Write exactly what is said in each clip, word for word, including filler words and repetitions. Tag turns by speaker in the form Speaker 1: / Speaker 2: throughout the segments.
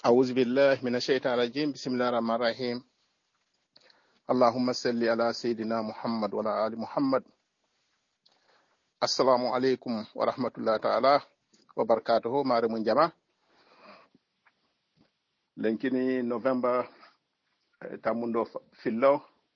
Speaker 1: أعوذ بالله من الشيطان الرجيم بسم الله الرحمن الرحيم اللهم صل على سيدنا محمد وعلى آل محمد السلام عليكم ورحمة الله تعالى وبركاته ماري من جماعة لنكني نوفمبر تاموندو فيلو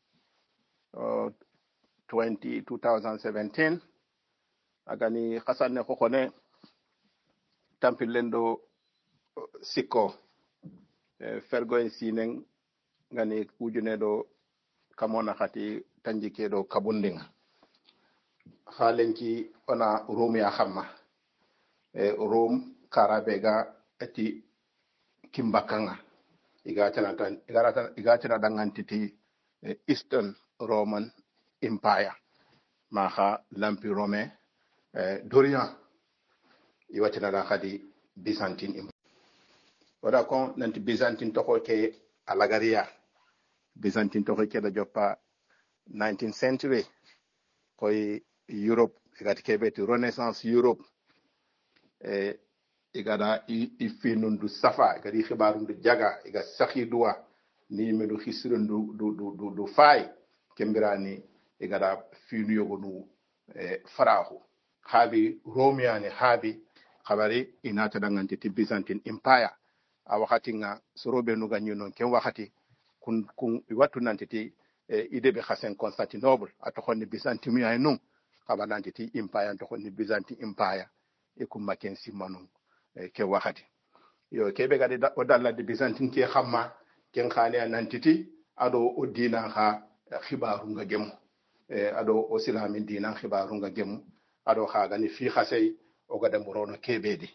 Speaker 1: twenty seventeen agani khasane khokone tampilendo sikko fergo en sinen ngani kujunedo kamona khati tanjikedo kabundinga halenki ona room ya xamma e room karabega ati kimbakanga iga tana tan iga tan iga tana dangantiti Eastern Roman Empire maha lampi rome eh, dorian iwatina da khadi Byzantine Empire wada kon nanti Byzantine toko ke alagaria Byzantine toko ke da joppa nineteenth century koy Europe igati kebeti Renaissance Europe e igada ifinundu safa igadi khibarundu jaga iga sakhiduwa ni medu hisirundu du du du, du fay kembirani igada finu yogonu e farahu habi romiani habi khabari inata dangante ti Byzantine Empire a wakati nga sorobe nu ganyu non ken wakati kun kun watu nantiti e idebe khasen Constantinople atokonni Byzantine ay non kabalante ti empire atokonni Byzantine Empire e kum maken simanu e ke wakati yo kebe gadi o dalla di Byzantine ke xamma ken khani nantiti ado o dina ha khibaru nga gemu e ado o silami dina khibaru nga gemu ado khaga ni fi khasey o gada morono kebedi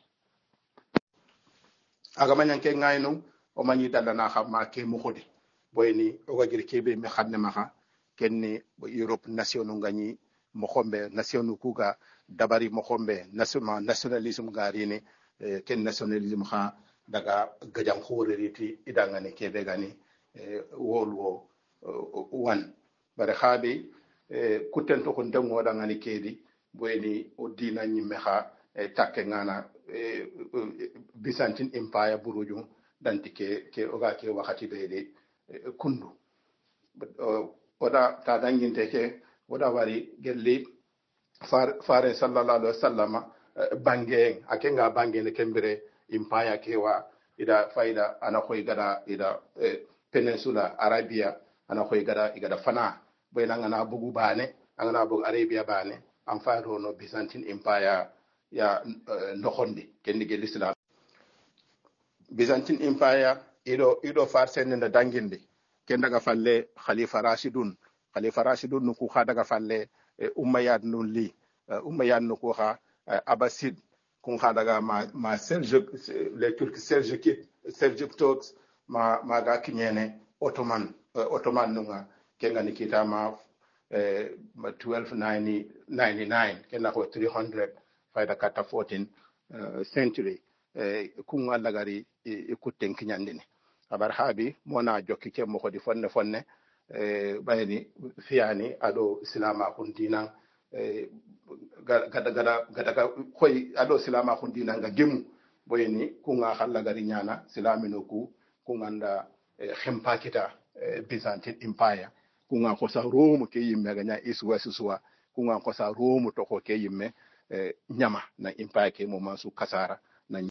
Speaker 1: aga manyan ke ngayno o manyi dalla na xamma ke mu khodi boyni o gajir kebe mi xadne maxa kenni Europe nationu ngani mo xombe nationu kuga dabari mo xombe national nationalism garini eh, ken nationalism xa daga gajam khoreriti idangani kebe gani eh, world war uh, one bare xabi eh, kutento ko ndango dangani kedi boyni o dina nyimme xa eh, takke ngana eh, Byzantine Empire buruju danti ke ke oga ke wakati bede eh, kundu uh, oda ta danginte ke oda wari gelli far fare sallallahu alaihi wasallam uh, bange akenga bange ne kembere Empire ke wa ida faida ana koy gada ida eh, peninsula arabia ana koy gada igada fana bayna ngana bugu bane ngana bugu arabia bane am faado no Byzantine Empire ya uh, nokondi kendi gel islam Byzantine Empire ido ido farsen na danginde ken daga falle Khalifa Rashidun Khalifa Rashidun nuku kha daga falle eh, Umayyad nun li uh, Umayyad nuku kha uh, Abbasid kun kha daga ma ma Seljuk les Turcs Seljukides Seljuk Turks ma ma ga kinyene Ottoman uh, Ottoman nunga kenga nikita ma eh, twelve ninety-nine kenna ko three hundred faida kata fourteen uh, century eh, kun allagari e kutten kinyandini abar habi mona jokki ke mo ko di fonne fonne eh, bayni fiyani ado islama kun dinan eh, gada gada gada koy ado islama kun dinan ga gemu boyni kunga hallagari nyana islamino ku kunganda eh, khempakita eh, Byzantine Empire kunga ko sa Rome ke yimme ga nya iswa suswa kunga ko sa Rome to ko ke yimme eh, nyama na empire ke mo mansu kasara na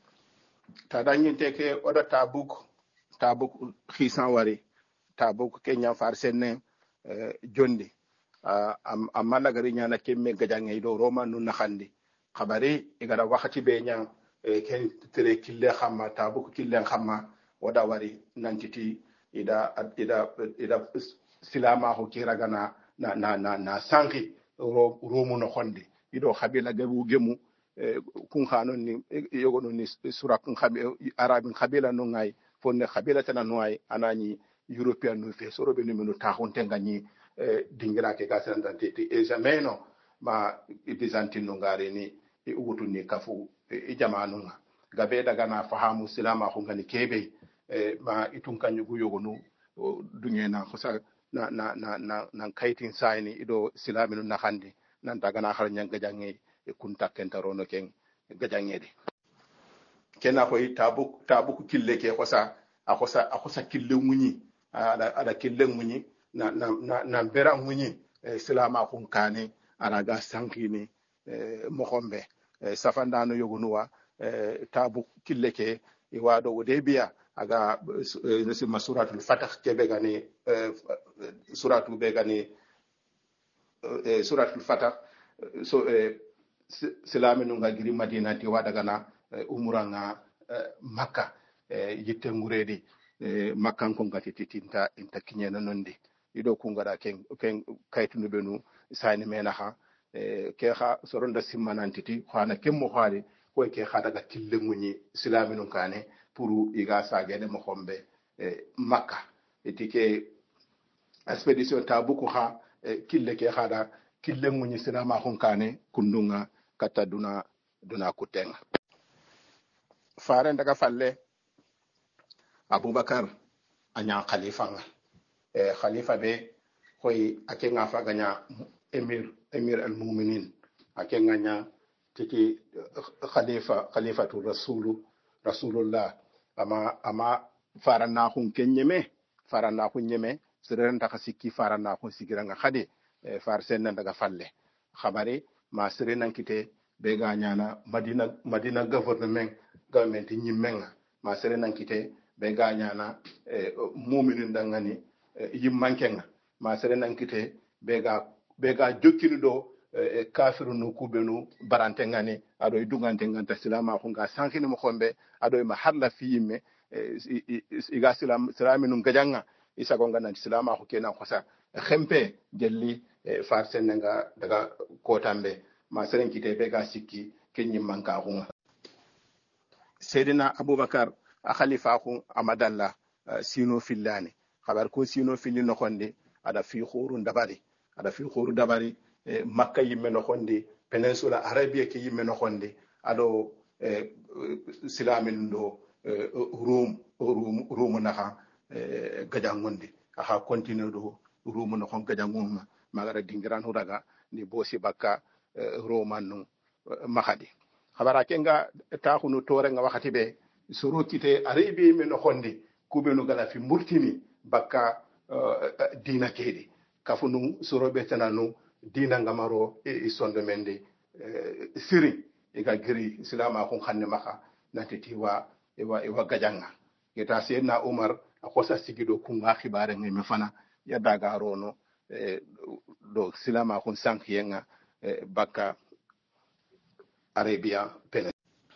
Speaker 1: ta danyin teke oda tabuk tabuk khisan wari tabuk kenya farsenne uh, jondi uh, am amala gari nyana kemme gajange do roma nun nakhandi khabari igara wakati be nya eh, ken tere kille khamma tabuk kille khamma oda wari nantiti ida ida ida silama ho kiragana na na na na sanki ro romu no khonde ido khabila gabu gemu Eh, kun hanon ni yogono ni sura kun khabe arabin khabila no ngai fonne khabila tana no ay anani european no fe soro be ni mino ta honte ngani eh, dingira ke gasan dante ti e jameno ma Byzantine no ngare ni e ugutu ni kafu e jamanu nga gabe daga na fahamu silama ko ngani kebe eh, ma itun kanyu yogono dunye na khosa na na na na, na kaitin sayni ido silaminu na khandi nan daga na har nyanga jangi e kunta kentarono ken gajangede kena koy tabu tabu kille ke kosa akosa akosa kille munyi ada ada kille munyi na na na, na bera munyi eh, silama kun kane araga sankini eh, mohombe eh, safandano yogunuwa eh, tabu kille ke iwado wodebia aga eh, nasi masuratul fatah kebe gani eh, suratu be gani eh, suratul fatah so eh, silami nunga giri madina ti wada gana eh, umura nga eh, makka eh, yitte nguredi eh, makkan ko ngati titinta inta kinyena nondi ido kungara ken ken kaytunu benu sani mena ha eh, ke ha soronda simmanantiti xana kemmo xali ko ke xa daga kille munyi silami nun kane puru iga sagene mo xombe eh, makka etike expedition tabuku ha eh, kille ke xada kille munyi silama xun kane kundunga kata duna duna kutenga fare daga falle abubakar anya khalifa nga e khalifa be koy ake nga fa ganya emir emir al mu'minin ake nganya tiki khalifa khalifatu rasulu rasulullah ama ama fara na hun kenyeme fara na hun nyeme seren ta sikki fara na hun sigira nga khade e far sen daga falle khabari ma sere nan kite be ga nyana madina madina government government nyimmenga ma sere nan kite be ga nyana eh, mu'minin dangani eh, yimmankenga ma sere nan kite be ga be ga jokkini do eh, kafiru no kubenu barante ngani ado idugante nganta silama ko ga sankini mo khombe ado ma harla fi yimme eh, iga silam silaminu gajanga isa gonga nan silama ko kenan khosa khempe jelli eh, farsen nga daga kotambe ma seren kite be ga sikki kenyi manka hunga Seydina Abubakar a khalifa kun amadalla uh, sino fillani khabar ko sino filli no khonde ada fi khurun dabari ada fi khuru dabari eh, makka yimme no khonde peninsula arabia ke yimme no khonde ado eh, silamin do eh, rum rum rum naha eh, gajangonde aha continue do rum no khon gajanguma magara dingiran huraga ni bosi bakka eh, roman no eh, mahadi khabara kenga takhunu tore nga wakati be soro kite arabi men no honde kubenu gala fi murtini bakka uh, dina kedi kafunu soro be tananu dina ngamaro e, e sonde mende uh, siri e ga giri islama ko xanne maka natiti wa e wa e wa gajanga geta sayyidina umar akosa sigido ku nga xibare ngi me fana ya daga rono e, do islama ko sankiyenga e, bakka arabia pen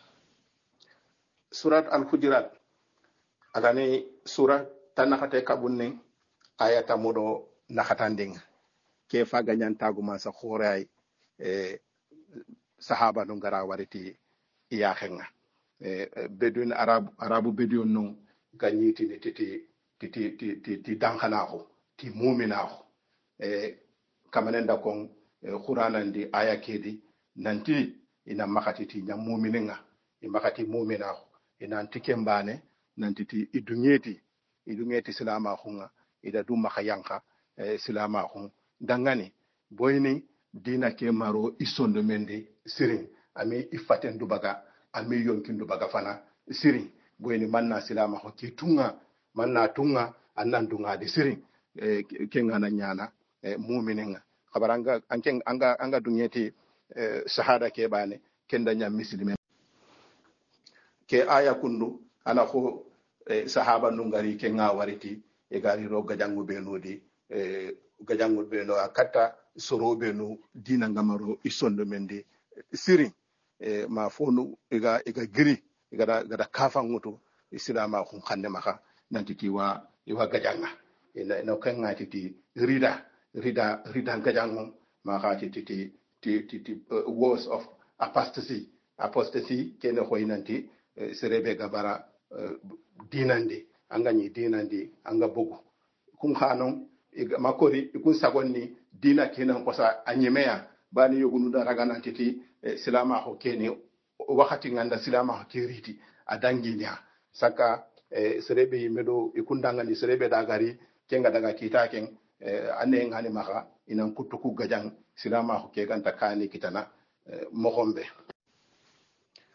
Speaker 1: surat al-hujurat agane surat tanakate kabunne ayata modo nakatanding ke faga nyantagu ma sa khoray e sahaba no ngara wariti iya khenga e bedun arab arabu bedun no ganyiti ni titi titi titi ti dankhanaho ti muminaho e kamanenda kon e qur'anan di aya kedi nanti ina makati ti nyam mumininga i makati muminaho ina antike mbane nantiti idungeti idungeti silama khunga ida du makayanka eh, silama khung dangani boyni dina ke maro isondo mende sirin ami ifaten dubaga ami yonkin dubaga fana sirin boyni manna silama ho ki tunga manna tunga annan dunga de sirin eh, kenga na nyana eh, mu'mininga khabaranga anken anga anga dungeti eh, shahada ke bane kenda nyam muslimen ke aya kundu ana ko eh, sahaba nungari ke nga wariti e gari ro gajangu be nodi eh, gajangu be no akata soro be no dina ngamaro isondo mende siri eh, ma fonu ega ega giri ega gada kafa ngutu islama khum khande maka nantiti wa iwa gajanga ina no kanga titi rida rida rida gajangu ma khati titi ti ti uh, wars of apostasy apostasy kene khoinanti uh, serebe gabara uh, dinande anga ni dinandi anga bogu kun khanon makori kun sagonni dina kenan kosa anyemeya bani yogunu da ragana titi eh, silama ho kene wakati nganda silama ho kiriti adanginya saka eh, serebe medo ikundanga ni serebe dagari kenga daga kitaken eh, ane ngani maka inan kutuku gajang silama ho ke ganta kani kitana eh, mohombe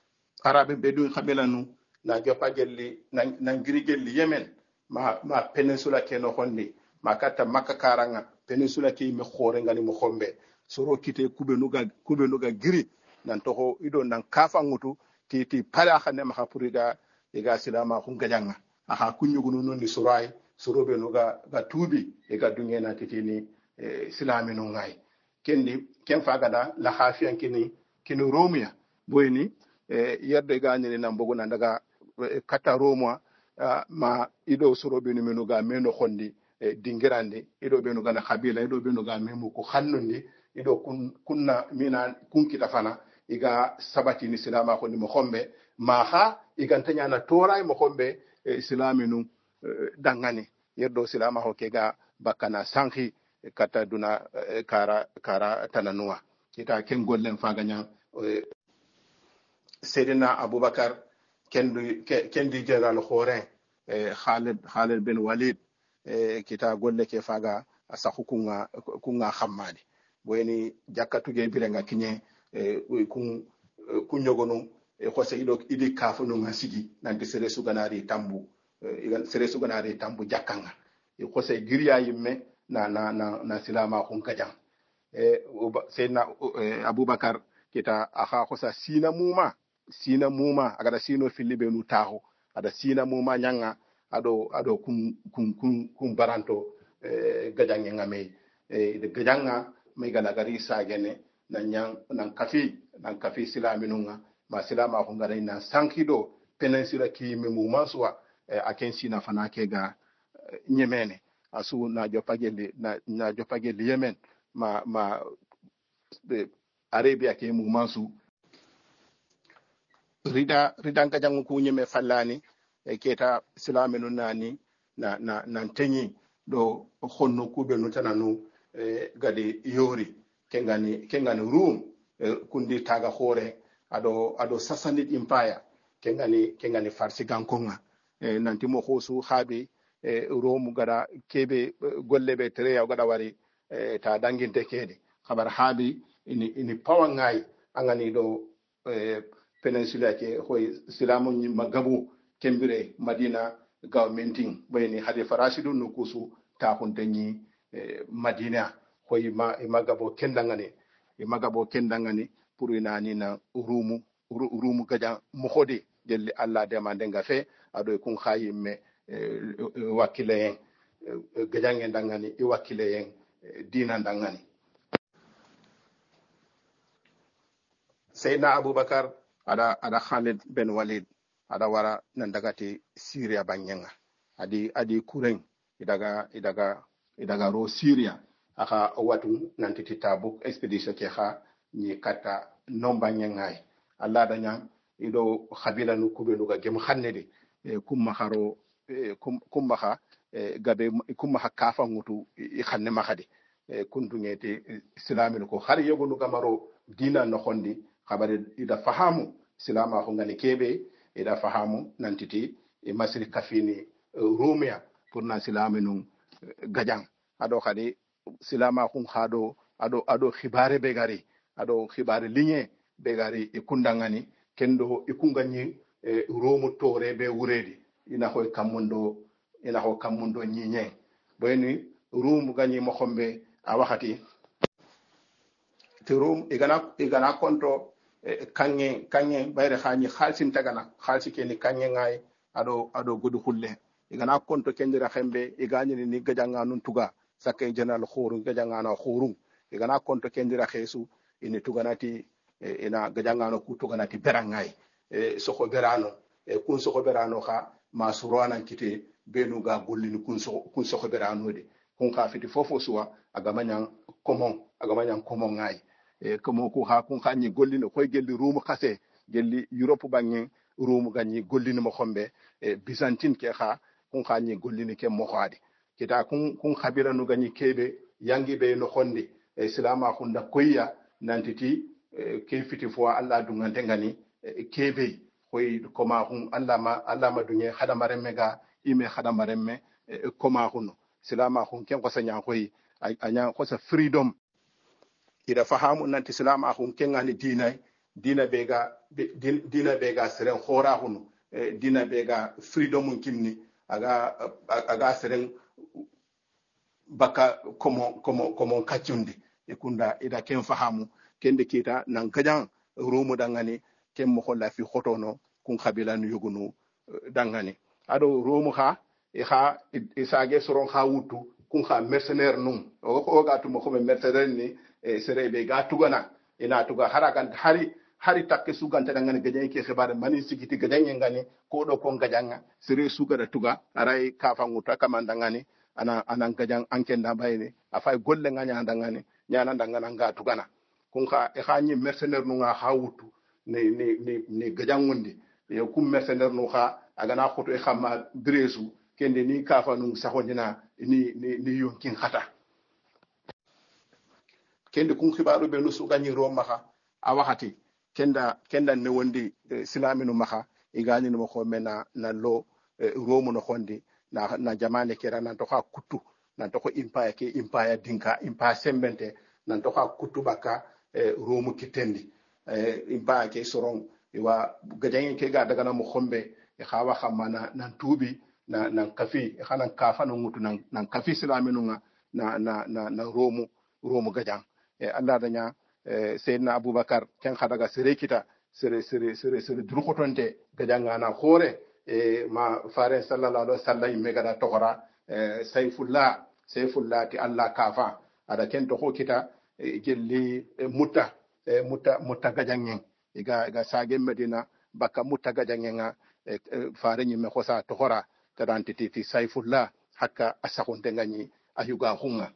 Speaker 1: arabe be dun khamelanu na jopa gelli na ngiri gelli yemen ma ma peninsula ke no hondi ma kata makka karanga peninsula ke me khore ngani mo khombe soro kite kube nuga kube nuga giri nan toho ido nan kafa ngutu ti ti pala khane ma khapuriga iga silama khun gajanga aha kunyugunu non ni surai sorobe nuga ga tubi iga dungena titini e, silami no ngai kendi ken fagada la hafiyan kini kini romia boyni e, yadde gani nan bogo nan daga e, kata romwa ma ido sorobe ni menuga meno khondi e, dingirande ido be nuga na kabila ido be nuga memu ko hannundi ido kun kunna mina kunkita fana iga sabati ni silama ko ni mo khombe maha igantanya na toray mo khombe e, silami nu e, dangani yerdo silama ho kega bakana sanki e, kata duna e, kara kara tananua kita ken gollen faganya e, Sedina Abubakar kendi kendi general khoren e, Khalid Khalid bin Walid e, kita golle ke faga asa hukunga kunga khammadi boyni jakkatuge birenga kinye e, kun kunyogonu e khose ido idi kafunu ngasigi nanti sere suganari tambu e, sere suganari tambu jakanga e khose giriya yimme na na na, na silama kun kajang e Sedina e, Abubakar kita akha khosa sina muma sina muma agada sino filibe nu taho ada sina muma nyanga ado ado kun kun kun, kun baranto e, gajange ngame e de gajanga mai galagari sagene nan nyang nan kafi nan kafi silaminunga ma silama ko ngara ina sankido peninsula ki me muma suwa e, aken sina fana kega e, nyemene asu na jopageli na na jopageli yemen ma ma de arabia ke muma su rida rida gajangu ku nyeme fallani e keta silaminu nani na na nan tenyi do honno kube no tananu e gadi yori kengani kengani room e, kundi taga hore ado ado Sassanid empire kengani kengani farsi gankonga e, nanti mo khosu habi e, romu gada kebe gollebe tere gada wari e, ta danginte kede khabar habi ini ini pawangai angani do e, peninsula ke hoy silamu ni magabu kembire Madina governmenting bayni hadi farashidu nukusu ta huntanyi eh, Madina hoy ma magabo kendangani e magabo kendangani pour inani na urumu uru, urumu gaja mohodi jelli Allah de mandenga fe ado kun khayimme eh, wakile eh, gajange dangani e wakile yen eh, dina dangani Sayyidina Abubakar ada ada Khalid bin Walid ada wara nan dagati Syria banyenga adi adi kureng idaga idaga idaga ro Syria aka watu nanti Tabuk expedition ke kha ni kata nomba nyengai Allah da nyang ido khabila nu kubelu ga gem khannede e, kumma kharo e, kum, kumma kha e, gabe kumma kha kafa ngutu i khanne makhade e, kuntu ngete islamin ko har yego nu gamaro dina no khondi khabare ida fahamu silama ko ngani kebe ida fahamu nantiti e masri kafini uh, rumia pour na silama nun uh, gajang ado khadi silama ko khado ado ado khibare be gari ado khibare linye be gari e kundangani kendo e kungani e romu tore be wuredi ina ko kamundo ina ko kamundo nyinye boyni rumu gani mo khombe a wakati te rum igana igana konto kanye kanye bayre khani khalsin tagana khalsi keni kanye ngai ado ado gudu hulle igana konto kendira khembe igani ni gajanga nun tuga sakke general khuru gajanga na khuru igana konto kendira khesu ini tuganati ina gajanga no ku tuganati berangai e soko berano e kun soko berano kha masurana kite benu ga gollini kun soko kun soko berano de kun kha fiti fofo suwa agamanya komon agamanya komon ngai e komo ko ha kun khanyi gollino koy gelli rumu khase gelli Europe bangi rumu ganyi gollino mo khombe e Byzantine ke kha kun khanyi gollini ke mo khadi kita kun kun khabira no ganyi kebe yangi be no khonde e islama khunda koyya nantiti e, ke fiti fo Allah dungante ngani e, kebe koy koma hun Allah ma Allah ma dunye khadamare mega ime khadamare me e, koma huno islama khun ken ko sanya koy anya ko sa freedom ida fahamu nanti silama akun kengani dinai dina bega dina bega seren khora hunu dina bega freedom kinni aga aga seren baka komo komo komo kachundi ikunda ida ken fahamu kende kita nan kajan rumu dangani ken mo holla fi khotono kun khabila nu yugunu dangani ado rumu ha e ha isage soron ha wutu kun ha mercenaire num o ko gatu mo ko mercenaire ni e serebe ga tugana ina tuga haragan hari hari takke suganta dangani gajen ke khibar mani sigiti gajen ngani ko do kon gajanga sere suga da tuga arai kafa nguta kamandangani ana anan gajan anken da bayni afay golle nganya dangani nyana dangana nga tugana kun ka e hanyi mercenaire nu nga hawutu ne ne ne ne gajan ngundi e kum mercenaire nu ha aga na khoto e xama dresu kende ni kafa nu saxondina ni ni ni yonkin khata kende kun khibaru be nu su ganyi roma ha a waxati kenda kenda ne wondi eh, silaminu maha igani no ko mena na lo eh, romu no hondi na na jamane kera nan to ha kutu nan to ko impaya ke impaya dinka impaya sembente nan to ha kutu baka eh, romu kitendi eh, impaya ke soron iwa gajangi ke ga daga na mo khombe e khawa khamana nan tubi na nan kafi e khanan kafa no mutu nan nan kafi silaminu nga na na na, na romu romu gajang e Allah danya eh, Seydina Abubakar ken khadaga sere kita sere sere sere sere durkotonte gajanga na khore e ma fare sallallahu alaihi wasallam me gada tokora eh, sayfullah sayfullah ti Allah kafa ada ken to kita e, gelli e, mutta e, mutta mutta gajangen iga ga sage medina baka mutta gajangen e, e, fare nyi me khosa tokora tadantiti ti sayfullah hakka asakhonte ngani ayuga hunga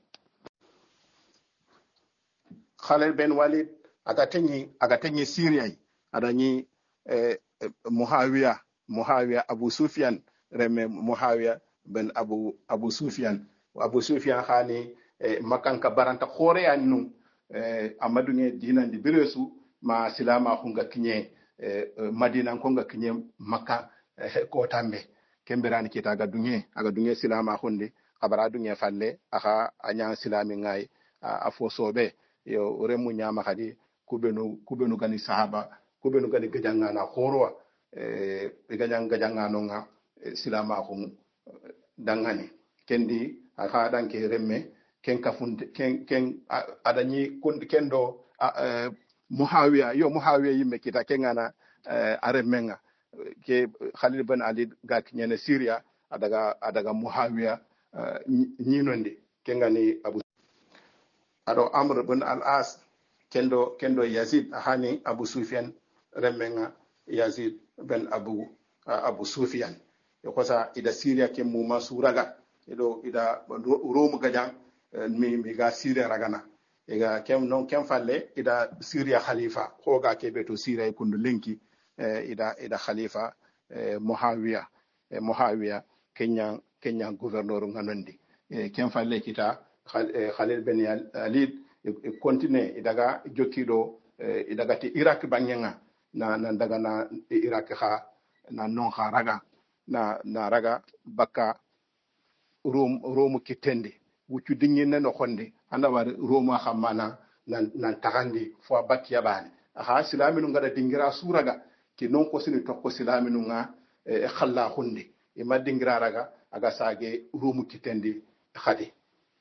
Speaker 1: Khalid Ben Walid agatenyi agatenyi Syria adanyi eh, Muawiya Muawiya Abu Sufyan reme Muawiya ben Abu Abu Sufyan Abu Sufyan khani eh, makanka baranta khore annu eh, amadu ne dinan di biresu ma silama hunga kinye eh, Madina konga kinye Makka eh, ko tambe kembirani kita aga dunye aga dunye silama hunde kabara dunye falle aka anya silami ngai afo sobe yo remu nyama kadi kubenu kubenu gani sahaba kubenu gani gajanga na khorwa e eh, gajanga gajanga no nga eh, silama khum dangani kendi aka danke remme ken kafunde ken ken adani kun kendo uh, Muawiya yo Muawiya yimme kita kengana uh, aremenga ke Khalid bin Ali ga kinyene Syria adaga adaga Muawiya uh, nyinondi kengani Abu ado Amr bin al-As kendo kendo Yazid hani Abu Sufyan remenga Yazid ben Abu uh, Abu Sufyan yokosa ida Syria ke mu masuraga ido ida Rome gajan uh, mi mi ga Syria ragana ega kem non kem falle ida Syria khalifa hoga ke beto Syria kundu lenki uh, ida ida khalifa uh, Muawiya uh, Muawiya Kenya Kenya gouverneur nganondi uh, kem falle kita Khalid Ben Walid e continue idaga jokido idaga ti Iraq banyenga na na daga na Iraq kha na non kha raga na na raga baka rom rom kitendi wucu dinyi no khonde anda war roma khamana nan nan tagandi fo batti yabani ha silaminu ngada dingira suraga ki non ko sini tokko silaminu nga e khalla hunde e ma dingira raga aga sage rom kitendi khadi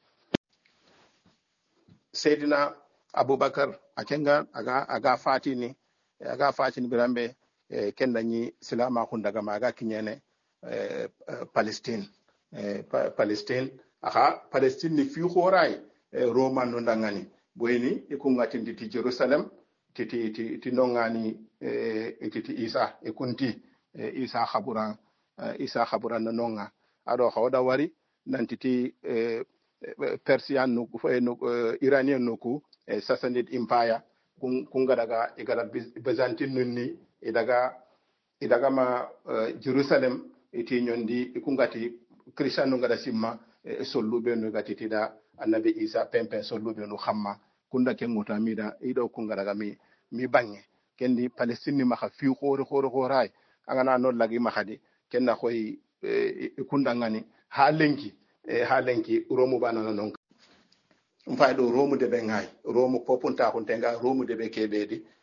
Speaker 1: Seydina Abubakar akenga aga aga fatini aga fatini birambe e kendani silama hundaga maga kinyene e, Palestine e, pa, Palestine aha Palestine ni fi khoray e, Roman no ndangani boyni e ko ngati ti Jerusalem titi ti ti nongani e titi Isa e kunti e, Isa khabura e, Isa khabura no nonga ado hawda wari nantiti e, Persian no no uh, Iranian no ku eh, Sassanid Empire kun kunga daga igara Byzantine nunni idaga idaga ma uh, Jerusalem iti nyondi ikungati Christian no ngada simma eh, sollube no gati tida annabi Isa pempen sollube no khamma kunda ken ngota mida ido kunga daga mi mi bange kendi Palestine ma kha fi khoro khoro khoray angana no lagi ma khadi kenna khoy eh, kunda ngani ha lenki e halenki romu banana non mfaydo romu de be ngay romu popunta ko tenga romu de be kebedi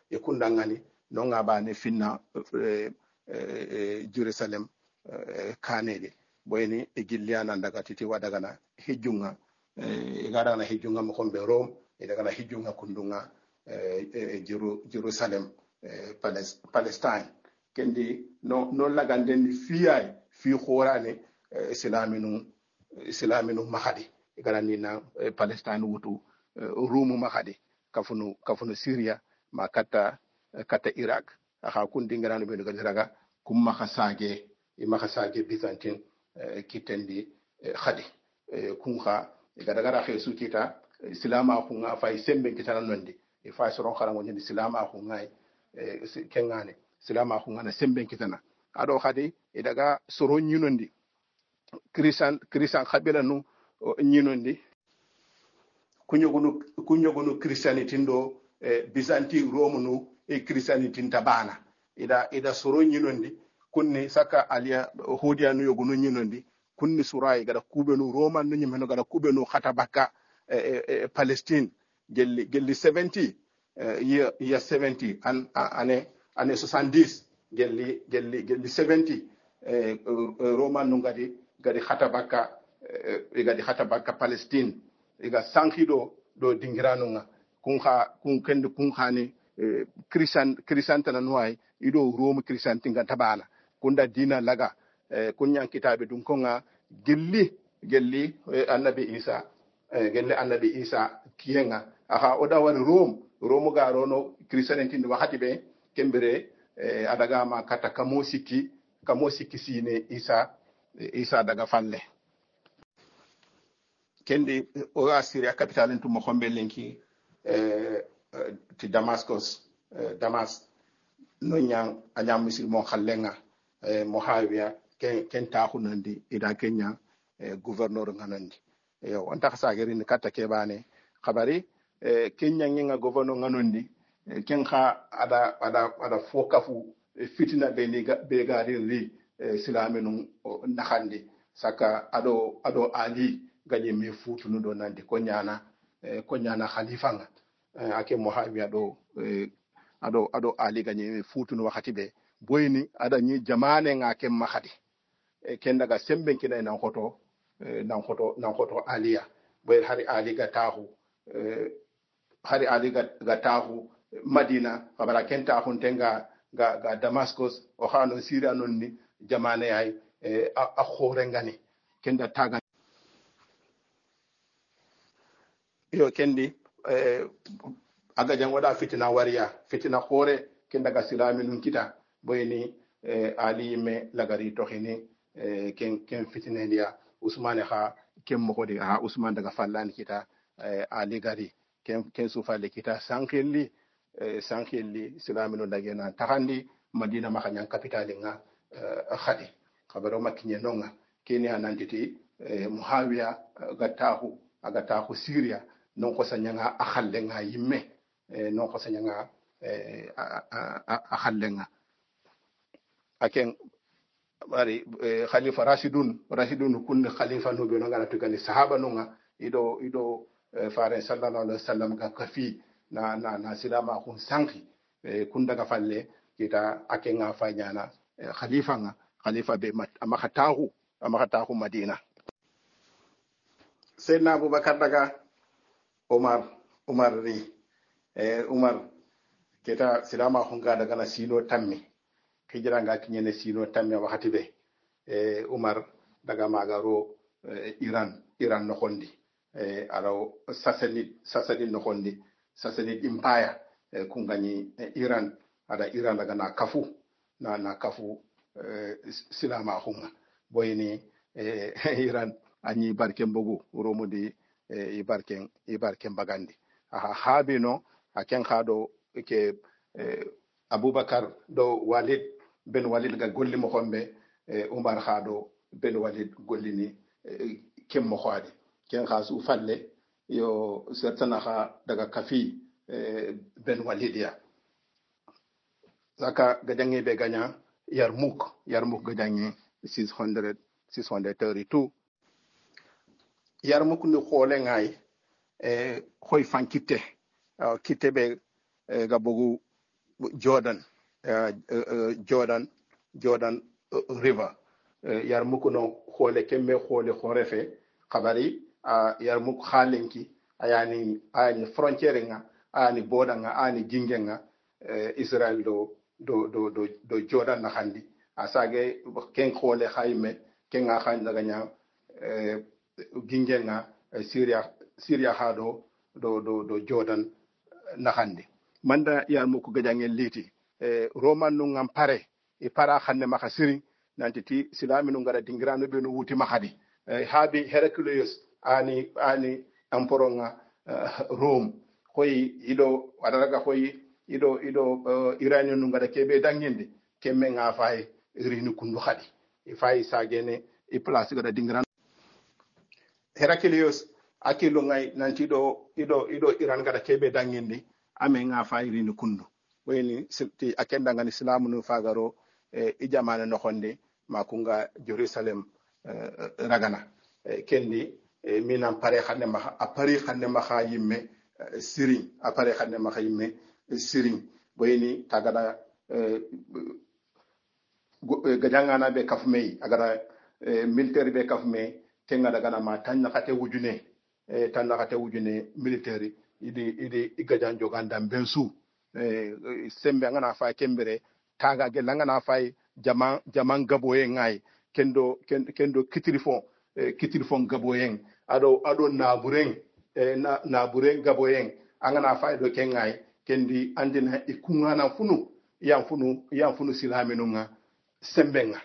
Speaker 1: e kundangani no ngabane finna eh, eh, Jerusalem eh, kanede boyni e gilliana daga titi wadagana hijjunga e garana hijjunga mo kombe Rome e daga na hijjunga kundunga eh, eh, Jeru, Jerusalem eh, Palestine kendi no no laganden fiyai fi khorane eh, islaminu islaminu mahadi e garani na eh, Palestine wutu eh, rumu mahadi kafunu kafunu Syria ma kata kata Iraq aha kun dingirano be daga raga kum maka sage e maka sage Byzantine eh, kitendi eh, khadi eh, kun kha e gada gara khesu kita islama ku nga fay sembe kitana nondi e fa soron khara ngoni islama ku nga e kengane islama ku nga na sembe kitana ado khadi e daga soron nyunondi christian christian khabela nu nyunondi kunyogunu kunyogunu christianity ndo eh, Byzantine Rome nu e christianity tabana ida ida soro nyinondi kunni saka alia hodia nu yogunu nyinondi kunni surai gada kubenu Roman nu nyimeno gada kubenu khatabaka eh, eh, Palestine gelli gelli seventy eh, year year seventy an ane ane seventy gelli gelli gelli seventy eh, Roman nu gadi gadi khatabaka eh, gadi khatabaka Palestine iga sankido do dingirano nga kun kha kun kende kun khani eh, christian christian tan noy ido rome christian tinga tabana kunda dina laga eh, kun nyan kitabe dun konga gelli gelli eh, annabi isa eh, gelli annabi isa kiyenga aha oda wari rome rome ga rono christian tin wakati be kembere eh, adaga ma kata kamo sikki kamo sikki sine isa eh, isa daga falle kendi o Syria capital to mo xombe lenki eh, ti Damascus eh, Damas no nyang anya musil mo xalenga eh, mo hawia ken ken taxu nandi ida kenya eh, gouverneur nganandi yo on tax sageri ni katta kebane xabari eh, kenya ngenga gouverneur nganondi eh, ken xa ada ada ada fokafu eh, fitina be ni be gari ri eh, silamenu naxandi saka ado ado ali ganye me futu no do nandi ko nyana eh, ko nyana khalifa nga eh, ake mohawiya do eh, ado ado ali ganye me futu no wakati be boyni ada ni jamane nga ke mahadi eh, ken daga sembe kina nan khoto eh, nan khoto nan khoto aliya boy hari ali ga tahu eh, hari ali ga, ga tahu Madina kabara ken tahu tenga ga, ga Damascus o hano Syria nonni jamane ay eh, a, a khore ngani kenda taga yo kendi eh, aga jang wada fitina wariya fitina khore kenda ga silami nun kita boyni eh, ali me lagari tohini eh, ken ken fitina dia Usmane kha ken mo kodi ha Usman daga fallan kita eh, ali gari ken ken su falle kita sankelli eh, sankelli silami nun dagena tahandi Madina makanya capital nga eh, khadi kabaro makinye nonga keni ananditi eh, Muawiya gatahu agatahu Syria non ko sanyanga akhallenga yimme eh, non ko sanyanga eh, akhallenga aken bari eh, khalifa rashidun rashidun kun khalifa no be no ngana tukani sahaba no nga ido ido eh, fare sallallahu alaihi wasallam ga kafi na na na silama kun sanki eh, kun daga falle kita akenga fanyana eh, khalifa nga khalifa be mat amakatahu amakatahu Madina Sayyidina Abubakar daga Umar Umar ri eh, Umar keta silama hunga daga na sino tammi hijira nga kinyene sino tammi wakati be eh, Umar daga magaro eh, Iran Iran no hondi eh, araw Sassanid Sassanid no hondi Sassanid empire eh, kungani eh, Iran ada Iran daga na kafu na na kafu eh, silama hunga boyni eh, Iran anyi barken bogu uromudi e ibarken ibarken bagandi aha habino aken khado ke e, Abubakar do Walid ben Walid ga golli mo xombe e, Umar khado ben Walid gollini e, kem mo khadi ken khasu falle yo certana kha daga kafi e, ben Walid ya saka gajange be ganya Yarmouk Yarmouk gajange six hundred six hundred thirty-two Yarmouk ni khole ngay e khoy fan kitte uh, kitte be e, ga bogu Jordan uh, uh, Jordan Jordan uh, River uh, yar muku no khole kemme khole khorefe khabari uh, yar muku khalenki ayani ayani frontiere nga ayani boda nga ayani jinge nga uh, Israel do do do do, do Jordan na handi asage ken khole khayme ken nga khan daga nya uh, jinge nga uh, Syria Syria hado do do do Jordan na handi manda yar muku gajangen liti e roman nu ngam pare e para xanne maka siri nanti ti silami nu ngara dingirano be no wuti mahadi e habi Heraclius ani ani amporonga uh, Rome koy ido wadaraga koy ido ido uh, Iranian nu ngara kebe danginde kemme nga fay rinu kundu khadi e fay sagene e place gada dingirano Heraclius akilo ngai nanti do ido ido Iran gada kebe danginde ame nga fay rinu kundu weni ti akenda ngani islamu nu fagaro e ijamana no honde makunga Jerusalem eh, ragana e kendi e minam pare xanne ma apari xanne ma xa yimme eh, siring apare xanne ma xa yimme eh, siring weni tagada eh, gajangana be kafmei agara eh, militaire be kafmei tenga daga na ma tanna kate wujune eh, tanna kate wujune militaire idi idi igajan joganda bensu Eh, sembe ngana fa kembere taga ge ngana fa jama jaman gaboye ngai kendo kendo kitirifon eh, kitirifon gaboyen ado ado naburen eh, na naburen gaboyen angana fa do kengai kendi andina ikungana funu yan funu yan funu silaminunga sembenga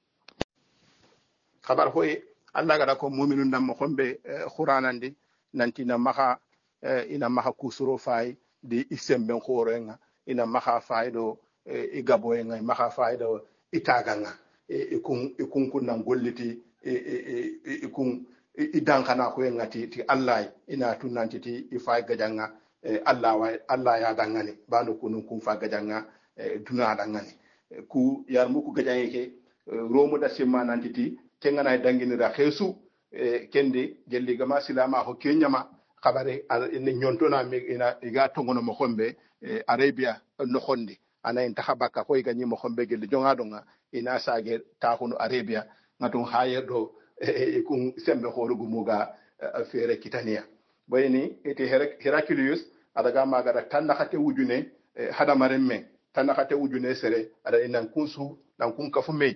Speaker 1: khabar hoye Allah gada ko mu'minun dam mo khombe eh, qur'anandi nanti na maka eh, ina maka kusuro fay di isemben khorenga ina maka faydo e, e gaboyenga maka faydo itaganga e, e kun e kun kun nan golliti e e e kun e dankana ko ngati ti Allah ina tunanti ti e fay gajanga e, Allah wa Allah ya dangani bando kunu kun fa gajanga e, duna dangani e, ku yar muku gajange ke e, romu da simma nanti ti kengana danginira xesu e, kende gelli gama silama ko kenyama kabare ni nyontona mi ina iga tongono mo khombe eh, Arabia no khondi ana en tahabaka ko iga ni mo khombe gel jonga donga ina sage tahuno Arabia ngaton haye do eh, kun sembe khorugo muga eh, fere kitania bayni ete Heraclius adaga magara tanna khate wujune eh, hada maremme tanna khate wujune sere ada inan kunsu dan kun kafume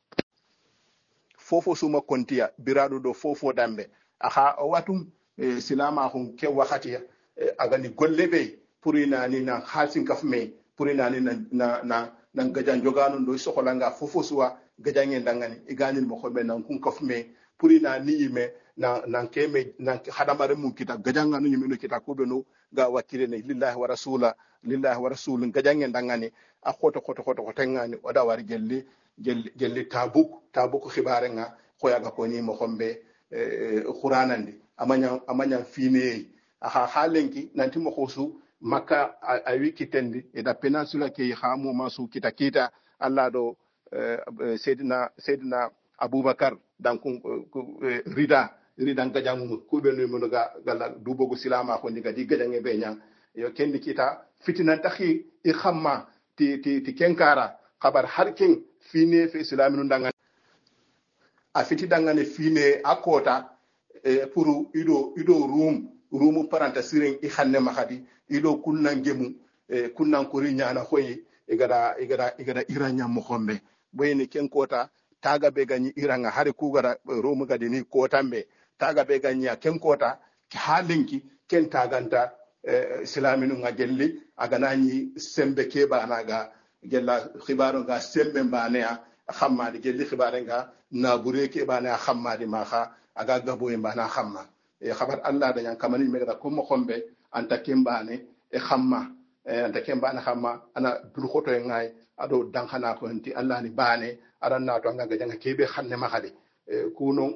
Speaker 1: fofo suma kontiya birado do fofo dambe aha watum e silama hun ke wakati e, agani golle be purina ni na halsin kafme purina ni na na na, na gajan jogano do sokolanga fofo suwa gajange ndangani igani mo khobe na kun kafme purina ni me na na keme na hadamare mun kita gajanga no nyimino kita ko no ga watire ne lillahi wa rasula lillahi wa rasul gajange ndangani a khoto khoto khoto ko tengani oda war gelli gelli gelli tabuk tabuk khibare nga khoyaga ko ni mo khombe e, qur'anandi amanya amanya fine aha halenki nanti mo khosu maka a wiki tendi e da peninsula ke hamu masu kita kita Allah do uh, Sayyidina Sayyidina Abubakar dan kun uh, rida rida gajangu ko be no mo ga gala dubogo silama ko ndiga di gajange be nyang yo kendi kita fitinan taxi i xamma ti ti ti kenkara khabar harkin fine fe islaminu ndanga a fiti dangane fine akota e pour ido ido room room paranta siren i xanne maxadi ido kunnan gemu e kunnan ko riñana hoyi e gada e gada e gada iranya mo xombe boyni ken kota taga be gani iranga hari ku gara room gadi ni kotambe taga be gani ken kota halinki ken taganta e islaminu nga gelli aganani sembe ke banaga gella khibaro ga sembe banea xamadi gelli khibare nga na bureke bana xamadi maxa aga gabo e bana xamma e xabar Allah dañan kamani me da ko mo xombe anta kembane e xamma e anta kembane xamma ana dul xoto e ngay ado danxana ko anti Allah ni bane aran na to nga janga kebe xanne ma xade e kuno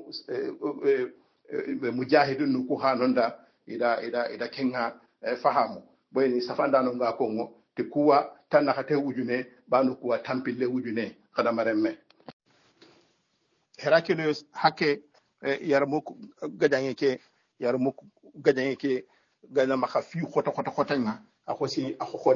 Speaker 1: e mujahidun ku hanonda ida ida ida kenga e fahamu boyni safandano nga kongo te kuwa tan xate wujune banu kuwa tampille wujune kada maremme Heraclius hakke yarmuk gajange ke yarmuk gajange ke gana maka fi khota khota khota nga akosi akhone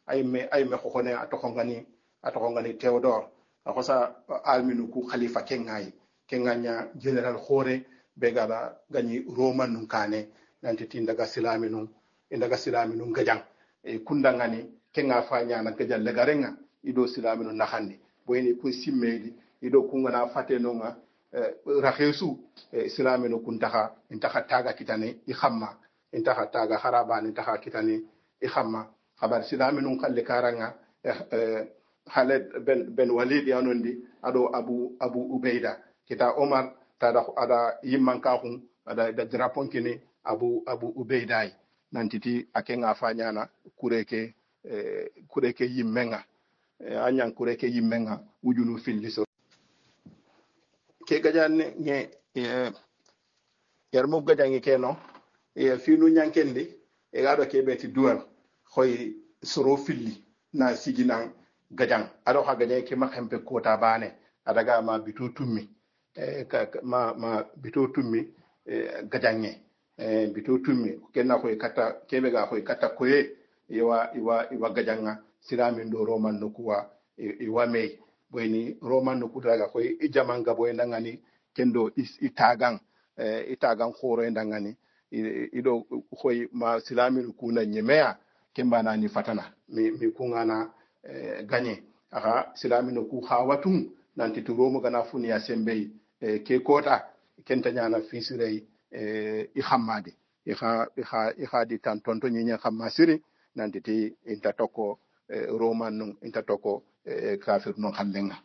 Speaker 1: ay me ay me khone atoko ngani atoko ngani Theodore akosa alminu ku khalifa kengai kenganya general khore begala gani roman nun kane nanti tindaga silaminu indaga silaminu ngajang e kundangani kenga fanya na gajal legarenga ido silaminu nakhandi boyni ku simmedi ido kungana fatenonga eh, rakhesu eh, silaminu kuntaha intaha taga kitane i khamma intaha taga harabani intaha kitane i khamma khabar silaminu khalle karanga eh, eh, Khaled ben ben Walid yanondi ado Abu Abu Ubaida kita Omar tada ada yimman kahun ada da drapon kini Abu Abu Ubaida nantiti akenga fanyana kureke eh, kureke yimmenga eh, anyan kureke yimmenga wujunu filliso ke gajanne nye eh, yarmu gajangi keno e finu nyankendi e gado ke beti duwal khoy soro filli na siginan gajang ado ha gajang ke ma xempe kota bane adaga ma bitu tummi e ka ma ma bitu tummi e gajange e bitu tummi kenna koy kata kebe ga koy kata koye iwa iwa iwa gajanga silami ndo roman no kuwa iwa mei boyni roman no kudaga koy i jamanga boy ndangani kendo is itagang e itagang khoro ndangani ido koy ma silami kuna nyemea kembana ni fatana mi mi kungana eh, ganye aha silamino ku hawatum nanti to romo gana funi ya sembe eh, ke kota kenta nyana fisirei eh, i hammade i ha i ha i ha di tan tonto nyinya hamma siri nanti ti inta toko eh, roman nun inta toko eh, kafir non hallenga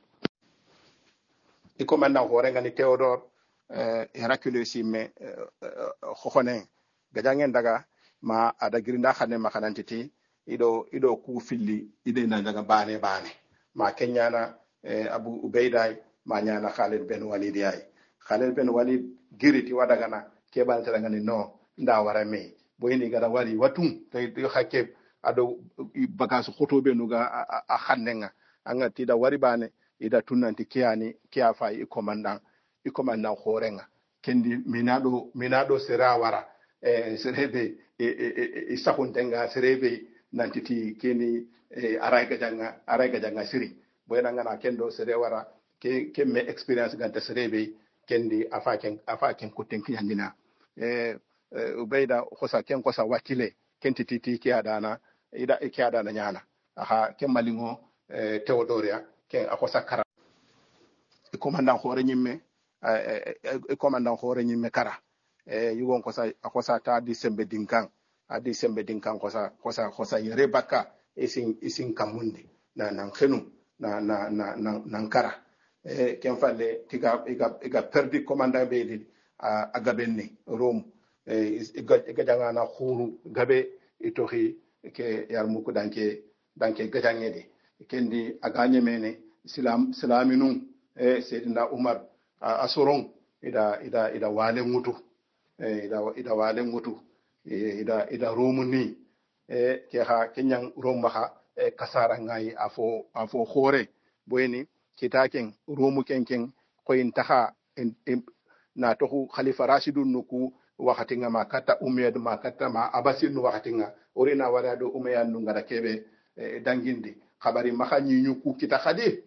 Speaker 1: i komanda hore ngani Theodore eh, Hercules me khokhone eh, gajangen daga ma ada girinda khane makanantiti ido ido ku filli ide na daga bane bane ma kenyana eh, Abu Ubaida ma nyana Khalid ben Walid yayi Khalid ben Walid giriti wadagana ke balta daga ni no nda wara me boyni gara wari watum tay do hakke ado bagasu khoto be nuga a, a khannenga anga tida wari bane ida tunanti kiyani kiya fa i commandant i commandant khorenga kendi minado minado sera wara e serebe e e e sakuntenga serebe nantiti keni e arayga janga arayga janga siri boyna ngana kendo sere wara ke ke me experience ganta serebe kendi afaken afaken kutten kiyandina e ubayda khosa ken kosa wakile kenti titi ki adana ida ki adana nyana aha kemalingo e Theodoria ken akosa kara e commandant hore nyimme e commandant hore nyimme kara e yugon kosa akosa ta di sembe dinkan adi sembe dinkan kosa kosa kosa yere baka isin isin kamundi na nan khenu na na na na nankara e ken falle tiga iga iga perdi commandant be di a gabenni Rome e iga janga na khuru gabe itohi ke yarmuko danke danke gajangede kendi aganye mene islam islaminun e Sayyidina Umar asoron ida ida ida wale mutu e ida ida wale mutu e ida ida romuni e ke ha kenyan romba e kasara ngai afo afo khore boyni kitaken romu kenken koyin taha na tohu khalifa rashidun nuku wakati nga makata umiyad makata ma abasin nu wakati nga orina warado umayan nu ngara kebe e, dangindi khabari makhanyi nyuku kita khadi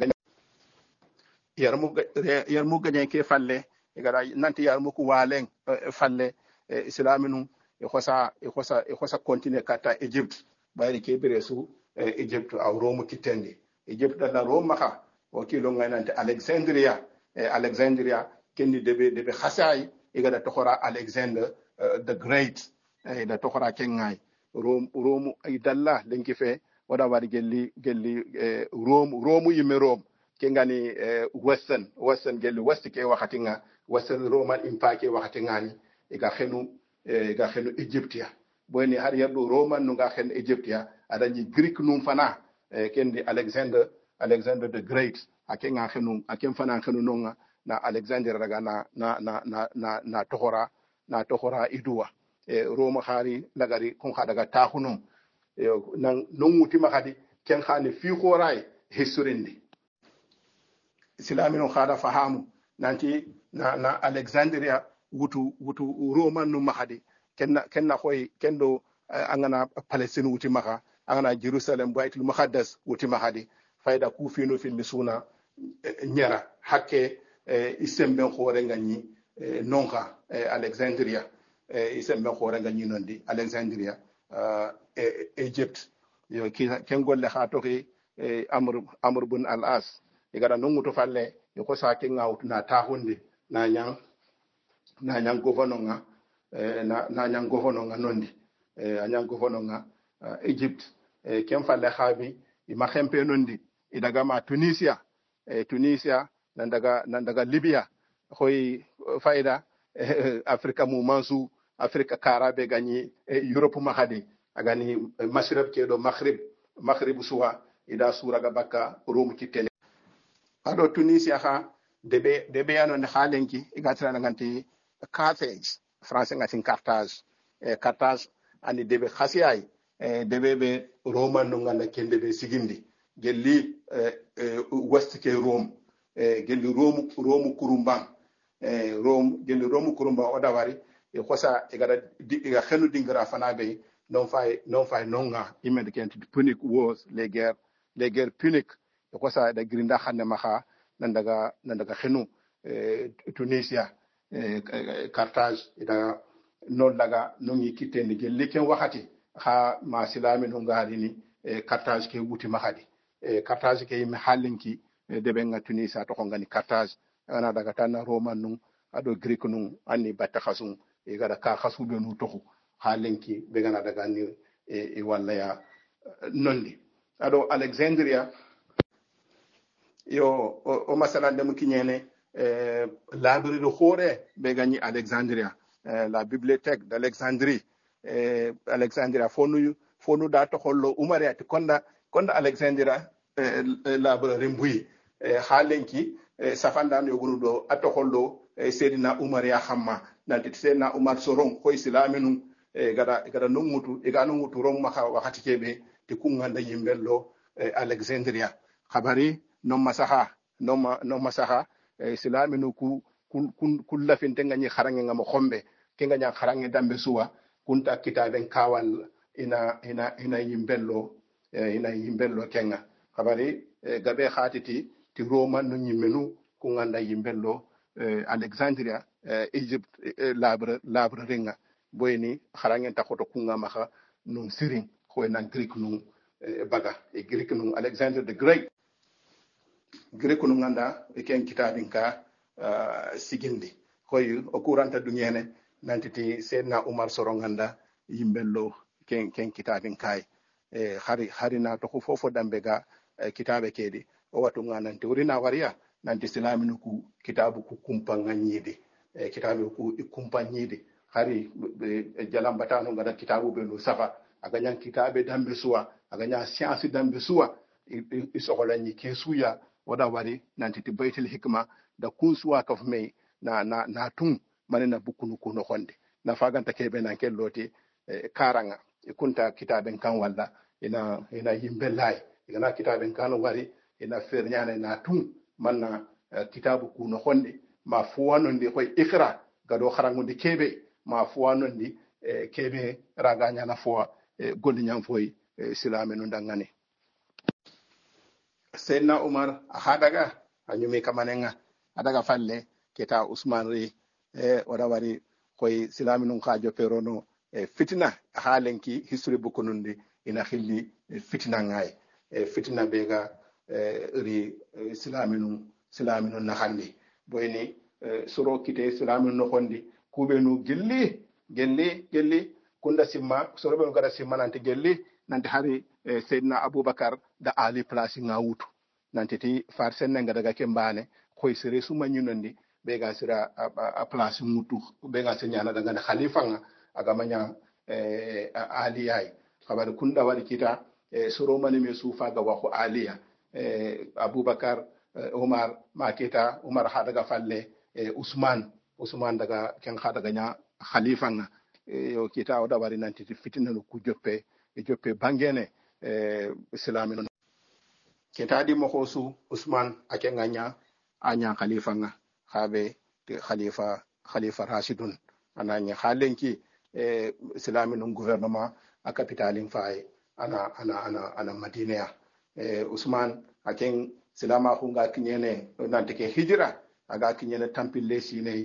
Speaker 1: yarmu yarmu gajen ke falle igara nanti yarmu ku walen e, falle e, islaminu e khosa e khosa e khosa continue kata Egypt bayri ke beresu e, Egypt aw romu kitendi Egypt da rom maka o kilo nganante Alexandria e, Alexandria kendi debe debe khasai igara tokhora Alexander uh, the Great e da tokhora kengay rom romu ay dalla lenki fe wada wadi gelli gelli eh, rom romu yime rom kengani eh, western western gelli west ke wakati nga western roman empire ke wakati ngani iga khenu eh, iga khenu Egyptia boyni har yabdo roman no ga khen Egyptia adani greek num fana eh, kendi Alexander Alexander the Great akenga khenu akem fana khenu nonga na Alexander daga na na na na na, na tohora na tohora idua e roma khari lagari kun khadaga tahunum e nan nonguti makadi ken khani fi khoray historindi islamino khada fahamu nanti na na Alexandria wutu wutu roman no makadi kenna kenna koy kendo uh, angana Palestine wuti maka angana Jerusalem Baitul Muqaddas wuti mahadi fayda ku fino fil suna nyara hakke isembe khore ngani nonka Alexandria isembe khore ngani nondi Alexandria Egypt yo ken golle ha to ke amr amr bun al as igara nonguto falle ko sa ke ngawtu na tahunde na nyang na nyang gouverneur nga na na nyang gouverneur nga nondi a nyang gouverneur nga Egypt ken falle habi ima khempe nondi idaga ma Tunisia Tunisia nan daga nan daga Libya koy faida Afrika mu mansu Afrika karabe gani Europe mahadi agani mashrab ke do maghrib maghrib suwa ida sura ga bakka rum kitene ado Tunisia ha debe debe yano ne halenki igatra nganti Carthage français ngati Carthage e Carthage ani debe khasiyai e debe be roman no ngana kende be sigindi gelli west ke Rome e gelli Rome Rome kurumban e Rome gelli Rome kurumban odawari e khosa e gada diga xenu dingra fanabe non fay non fay nonga imed kent Punic wars les guerres les guerres puniques e khosa da grinda xanne maxa nan daga nan daga xenu e Tunisia e Carthage ida non daga nongi kitende gelli ken waxati ha ma silami no ngari ni e Carthage ke wuti mahadi e Carthage ke mi halinki de be nga Tunisia to ngani Carthage ana daga tan Roman nun ado Greek nun anni batta khasum e gada ka khasu be nu toxu halinki be gana daga ni e, e walla ya nondi ado Alexandria yo o, o masalan dem kinyene e library de khore be gani Alexandria e, la bibliothèque d'Alexandrie e Alexandria fonu fonu da to hollo umariati konda konda Alexandria e, library mbui e halenki e, safanda no gunu do atokollo e, Sedina Umar ya hamma nanti Sedina Umar soron ko islaminu e, gada gada nungutu e ga nungutu rom maka wakati kebe ti kunganda yimbello e, Alexandria khabari no masaha no ma no masaha e, islaminu ku kun kun kulla fintenga ni kharange ngam khombe kenga nya kharange dambe suwa kunta kitaben kawal ina ina ina yimbello e, ina yimbello kenga khabari e, gabe khatiti ti Roma no nyimenu ku nganda yimbello e, Alexandria e, Egypt e, labre labre ringa boyni kharangen takoto kunga maka num sirin ko nan Greek num e, baga e Greek num Alexander the Great Greek num nganda e ken kitabin ka uh, sigindi koy o kuranta dunyene nantiti Sedna Umar soronganda yimbello ken ken kitabin kai e hari hari na to fofo dambe ga e, kitabe kedi o watu ngananti urina wariya nanti silaminu ku kitabu ku kumpanga nyidi e kitabu ku kumpa nyidi hari e, jalambatano ngada kitabu be no safa aganya kitabe dambe suwa aganya science dambe suwa isokola nyi kesuya wada wari nanti ti baitul hikma da kun suwa kaf mai na na na tun manena bukunu kuno honde na faganta kebe nan kelloti e, karanga e kunta kitaben kan walla ina ina yimbe lay ina kitaben kan wari ina fernyana na tun manna uh, kitabu kuno honde ma fuwanondi koy ikra gado kharangundi kebe ma fuwanondi e, kebe raganya na fuwa e, golli nyam foy e, silame no dangane Sedna Umar hadaga anyumi kamanenga adaga falle keta Usman ri e wada wari koy silami nun khajo perono e fitina halenki history bukunundi ina khilli e, fitina ngay e fitina bega e, ri e, silami nun silami nun nakhandi boyni e, soro kite silami nun nokondi kubenu gelli gelli gelli kunda simma soro be ngara simma nanti gelli nanti hari e, Sayyidina Abubakar da Ali place nga wutu nanti ti far senenga daga kembane koy sere suma nyunondi be ga sira a, a, a place mutu be ga senyana daga na khalifa nga aga manya e, Ali ay khabar kunda wari kita e, soro mani me sufa ga waxu aliya e, Abubakar e, Umar makita Umar ha daga falle e, Usman Usman daga ken ha daga nya khalifa nga e, yo kita o da wari nanti ti fitina ku joppe e joppe bangene e, islamino kitadi mo hosu Usman ake nganya anya khalifa nga habe khalifa khalifa Rashidun ananya halenki e islami non gouvernement a capitalin faay ana ana ana ana madina e usman aken silama ko ga kinyene nante ke hijira aga kinyene tampille sine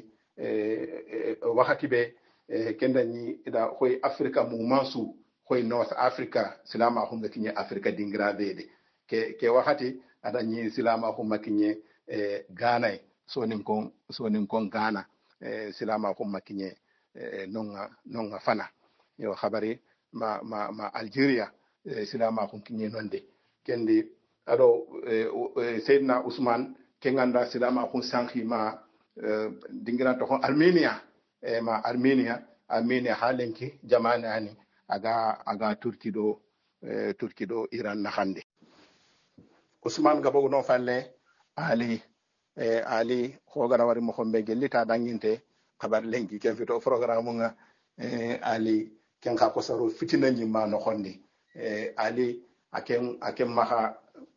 Speaker 1: e wakati be kenda ni ida koy afrika mu mansu koy north africa silama ko ga kinye afrika dingra bede ke ke wakati ada ni silama ko makinye e ghana so nin kon so nin kon ghana e silama ko makinye e nonga nonga fana yo khabari ma ma ma algeria e silama ko kinye nonde kendi ado e, e, seydna ousmane ke ganda silama ko sanki ma e, dingira to armenia e ma armenia armenia halenki jamane ani aga aga turki do e, turki do iran nakhande ousmane gabo no falle ali e ali khogara wari mo khombe gelita danginte khabar lenki ken fito programme nga e ali ken ka ko saro fitina nyima no khondi e ali aken aken maha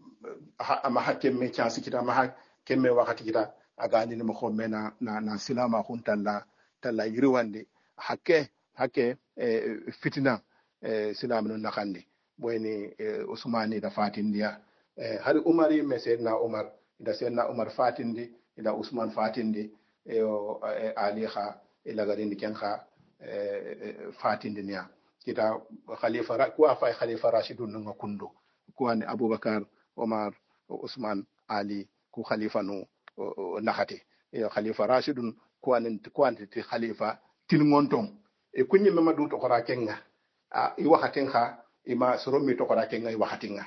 Speaker 1: ama kemme chance kita ma kemme wakati kita agani ni mo khombe na na, na silama khun talla talla yiriwande hakke hakke e fitina e silama no nakhandi boyni e, ousmane da fatindiya e hari umari me seydna umar ida seydna umar fatindi ida ousmane fatindi e o e, ali kha ila garin ken kha e, fatindi niya kita khalifa ra ko fa khalifa rashidun nga kundo ko an abubakar omar ousmane ali ku khalifa no nakhate e khalifa rashidun ko an ko an ti khalifa tin ngonton e kunyi mema du to khora kenga a i wakatin kha ima soromi to khora kenga i wakatinga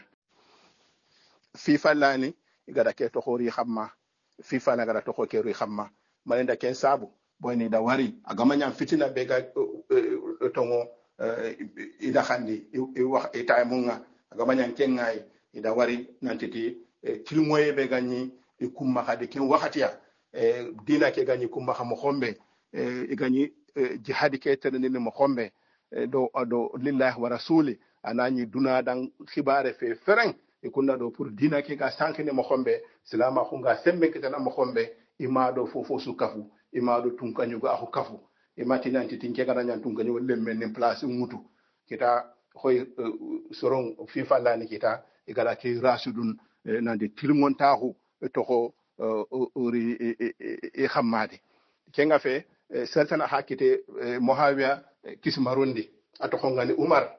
Speaker 1: fifa lani igada ke to khori khamma fifa na gada to ko ke ri khamma malenda ken sabu boyni da wari agamanya fitina be ga tongo ida khandi i wax ita munga agamanya kengai ida wari nantiti kilmoye be ganyi i kumma khade ken wakatiya dina ke ganyi kumma khamo khombe e ganyi jihadi ke tene ni mo khombe do do lillahi wa rasuli anani duna dan khibare fe fereng e kunna do pour dina ke ga sankene mo khombe silama khunga sembe ke tan mo khombe ima do fofo su kafu ima do tunkanyu ga akhu kafu ima tinanti tinke ga nyan tunkanyu lemme ne place mutu kita khoy soron fifa lani kita e gala ke rasudun nande tilmon taxu to ko ori e khammade kenga fe certana hakite mohawiya kismarundi ato khongani umar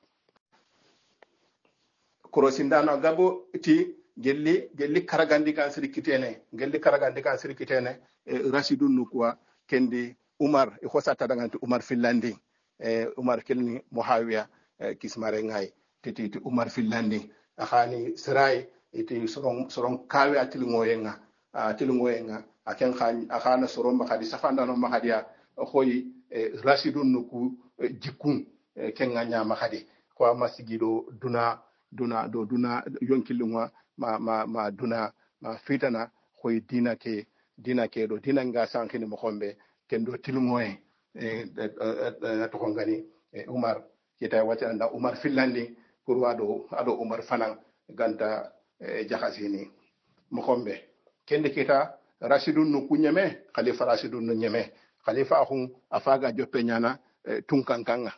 Speaker 1: korosindano gabo ti gelli gelli karagandi kan sirikitene gelli karagandi kan sirikitene e rasidun nukwa kendi umar e khosata danganti umar finlandi e umar kelni mohawiya kismare ngai titi ti umar finlandi akhani sirai iti soron soron kawe atilingoyenga atilingoyenga aken khan akhana soron makadi safandano makadia khoyi rasidun nuku jikun kenga nya makadi ko masigido duna duna do duna yonkilungwa ma ma ma duna ma fitana khoy dina ke dina ke do dina nga sankini mo khombe kendo tilmoye e to ngani umar kita wata nda umar finlandi pour wado ado umar fanan ganta jakhasini mo khombe kende kita rasidun no kunyeme khalifa rasidun no nyeme khalifa khun afaga joppe nyana tunkankanga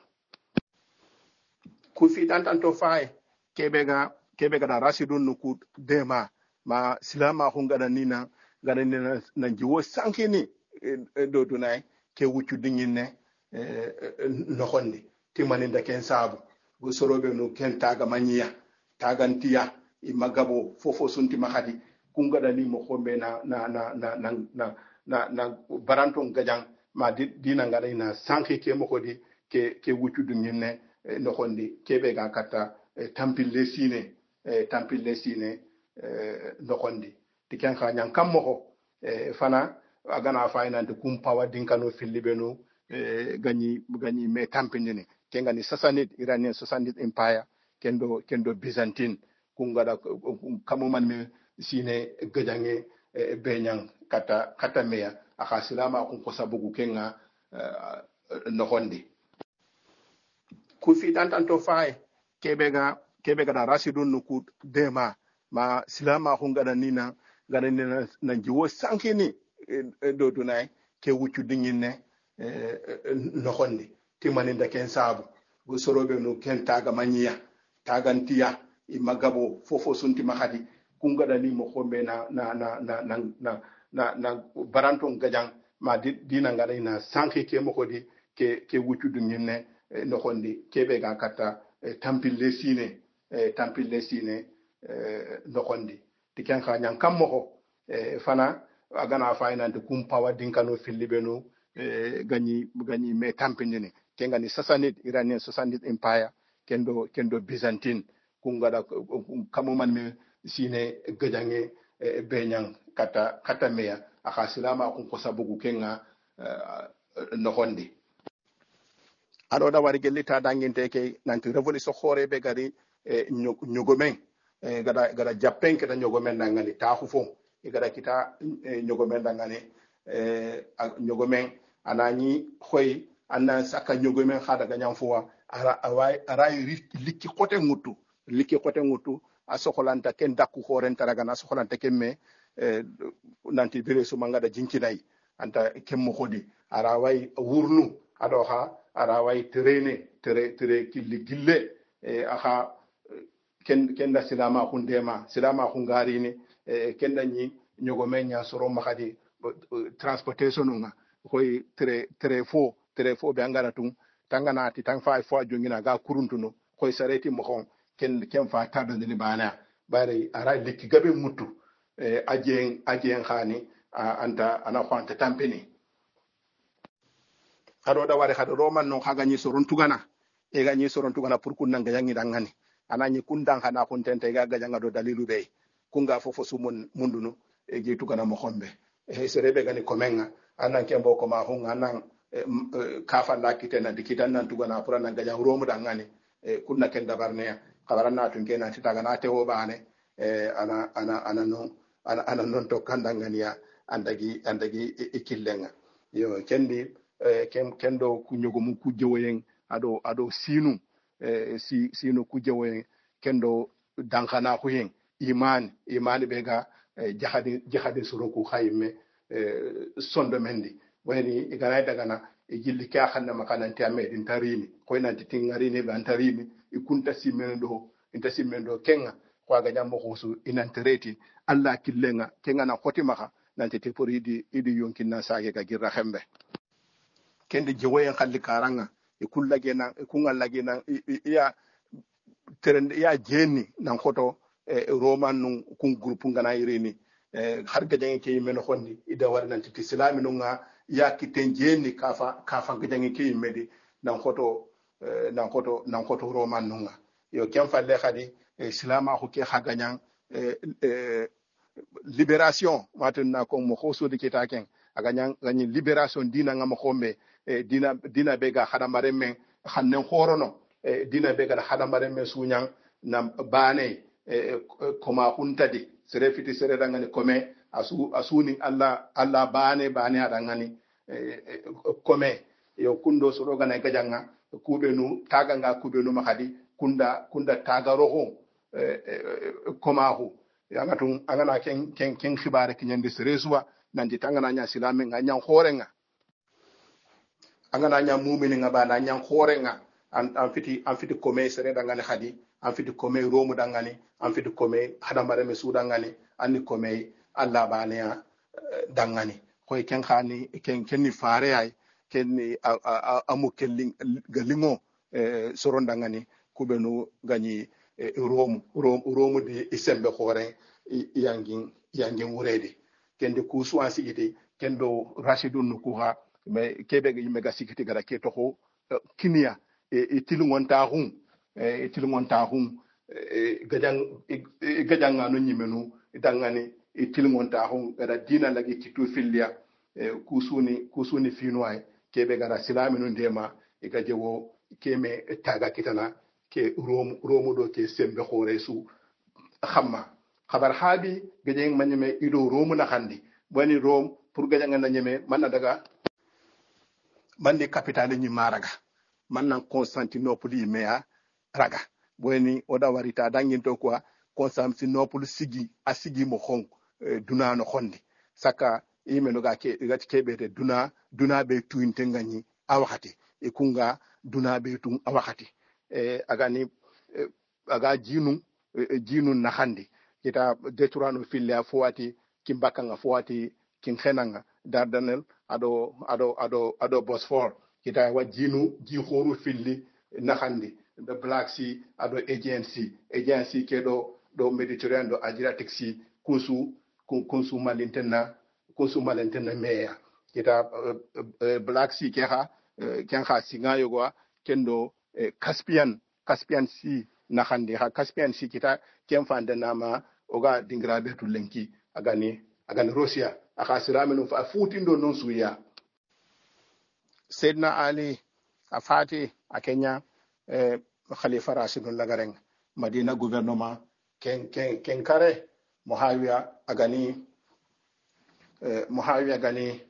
Speaker 1: ku fi dantanto fay kebega kebega da rasidun no ku dema ma silama khun gada nina gada nina na jiwo sankini do dunay ke wuccu dinginne no khonni timaninda ken sabu go sorobe no ken taga manyiya tagantiya i magabo fofo sunti mahadi kungada ni mo khombe na na na na na na na, na baranton gajang ma di, dina ngada ina sanki ke mo kodi ke ke wuccu dinginne no khondi kebe ga kata eh, tampille sine eh, tampille sine eh, no khondi tiken kha nyang kam mo eh, fana agana faynante kumpawa dinkano filibeno eh, ganyi ganyi me tampindini kengani sasanid iranian sasanid empire kendo kendo byzantine kungada kamuman me sine gajange e benyang kata kata meya aka silama kun ko sabugu kenga uh, no hondi ku fi dantanto fay kebega kebega da rasidun nuku dema ma silama kun gada nina gada nina na jiwo sankini e, do dunay ke wuccu dinginne e, no hondi timaninda ken sabu go sorobe no ken taga manyiya tagantiya imagabo fofo sunti mahadi kungada ni mo khombe na na na na na na na, na baranton gajang ma di, dina ngada ina sanki ke mo khodi ke ke wucudu nyenne eh, no khondi kebe ga kata eh, tampille sine eh, tampille sine eh, no khondi tikan kha nyang kam mo eh, fana agana fayna de kumpawa dinkano filibeno eh, gani gani me tampindini kengani Sassanid Iranian Sassanid Empire kendo kendo Byzantine kungada kamuman me sine gajange e, benyang kata kata meya aka silama kun kosa bugu kenga uh, no hondi ado da wari gelita danginte ke nanti revolution khore be gari e, nyogomen e, gada gada jappen ke da nyogomen dangani ta khufo e gada kita e, nyogomen dangani e, nyogomen anani khoy anna saka nyogomen khada ganyam fuwa ara awai ara likki kote ngutu likki kote ngutu a sokolanta ken dakku horen taragana sokolanta kemme eh, nanti bire su manga da jinkinai anta kemmo khodi ara wai wurnu ado ha ara wai terene tere tere killi gille eh, aha ken ken da silama hundema silama hungari ni eh, ken da ni nyogo menya soro makadi transportation nga koy tere tere fo tere fo be angara tum tangana ti tang fa fo jongina ga kuruntuno koy sareti mo khon ken ken fa tada ni bana bare ara likki gabe mutu eh, ajen ajen khani anta ana khwanta tampini hado da wari hado roman non haga ni soron tugana e ga ni soron tugana pour kun nanga yangi dangani ana ni kundan hana kun tente ga ga janga do dalilu be kunga fofo sumun mundunu e gi tugana mo khombe e serebe gani komenga anan kembo ko ma hunga nan e, e, kafa lakite na dikitan nan tugana pour nan ga jang romu dangani e, kunna ken dabarne kabarana tun kena titaga na tewo bane e, ana ana ana non ana ana non to kandanganiya andagi andagi ikillenga yo kendi eh, ken kendo kunyogo mu kujewoyen ado ado sinu eh, si sinu kujewoyen kendo dankana huyen iman iman bega eh, jahadi jahadi suruku khayme eh, sondo mendi wani igana daga na igilli ka xanna makana tiame din tarini ko nanti tingarini ban tarini ikunta simendo inta simendo kenga kwa ga jammo khusu inantereti alla killenga kenga na khoti maka nanti te pour idi idi yonkinna sage ga girra xembe kende jewoyen khalli karanga e kullage na e kungallage na ya terende ya jeni nan khoto e roman nun kun groupe ngana irini e har gajange ke men khondi ida war nanti islami nunga ya kiten jeni kafa kafa gajange ke medi nan khoto nan khoto nan khoto roman nunga yo kem falle khadi islama ko ke khaganyang libération matna ko mo khoso de kitaken aganyang ganyi libération dina ngam khombe dina dina bega khadamare men khannen khorono dina bega khadamare men sunyang nam bane koma huntadi sere fiti sere dangani kome asu asuni alla alla bane bane adangani kome yo kundo so roga na gajanga kubenu taga nga kubenu makadi kunda kunda taga roho koma hu yanga tun angana ken ken ken khibare kinyande seresuwa nandi tangana nya silame nga nya horenga angana nya mumini nga bana nya horenga an an fiti an fiti kome sere dangani khadi an fiti kome romu dangani an fiti kome hadamare me su dangani anni kome alla bana dangani koy ken khani ken ken ni fare ay ken ni amu kelling galingo soron dangani kubenu gani romu romu romu di isembe khore yangin yangin wurede kende ku suwansi ite kendo rashidun nukuha me kebe gi mega sikiti gara ke toho kinia e tilungon ta hun e tilungon ta hun gajang gajang ngano nyimenu dangani e tilungon ta hun gara dina lagi kitu filia kusuni kusuni finwai kebe gara silaminu ndema e gajewo keme taga kitana ke rom romu do ke sembe khore su khamma khabar habi gajeng manyeme ido romu na khandi bani rom pour gajanga na nyeme man daga mandi capitale ni maraga man nan Constantinople meya raga boni oda warita dangin to quoi Constantinople sigi asigi mo khon e, duna no khondi saka imeno ga ke gati kebete duna duna be tuinte ngani awakati e kunga duna be tun awakati e agani e, aga jinu jinu nahandi kita deturano fille fowati kimbakanga fowati kin khenanga dardanel ado ado ado ado bosfor kita wa jinu ji khoru filli nahandi the Black Sea ado agency agency kedo do Mediterranean do Adriatic Sea kunsu kunsu malintenna kunsu malintenna meya kita uh, uh, Black Sea keha uh, kenha singa yogwa kendo uh, Caspian Caspian Sea nahandi ha Caspian Sea kita kemfanda nama oga dingrabe to lenki agani agani Russia akasiramenu fa futindo non suya Sayyidina Ali afati akenya eh, Khalifa Rashidun Lagareng Madina gouvernement ken ken ken kare Muawiya agani eh, Muawiya agani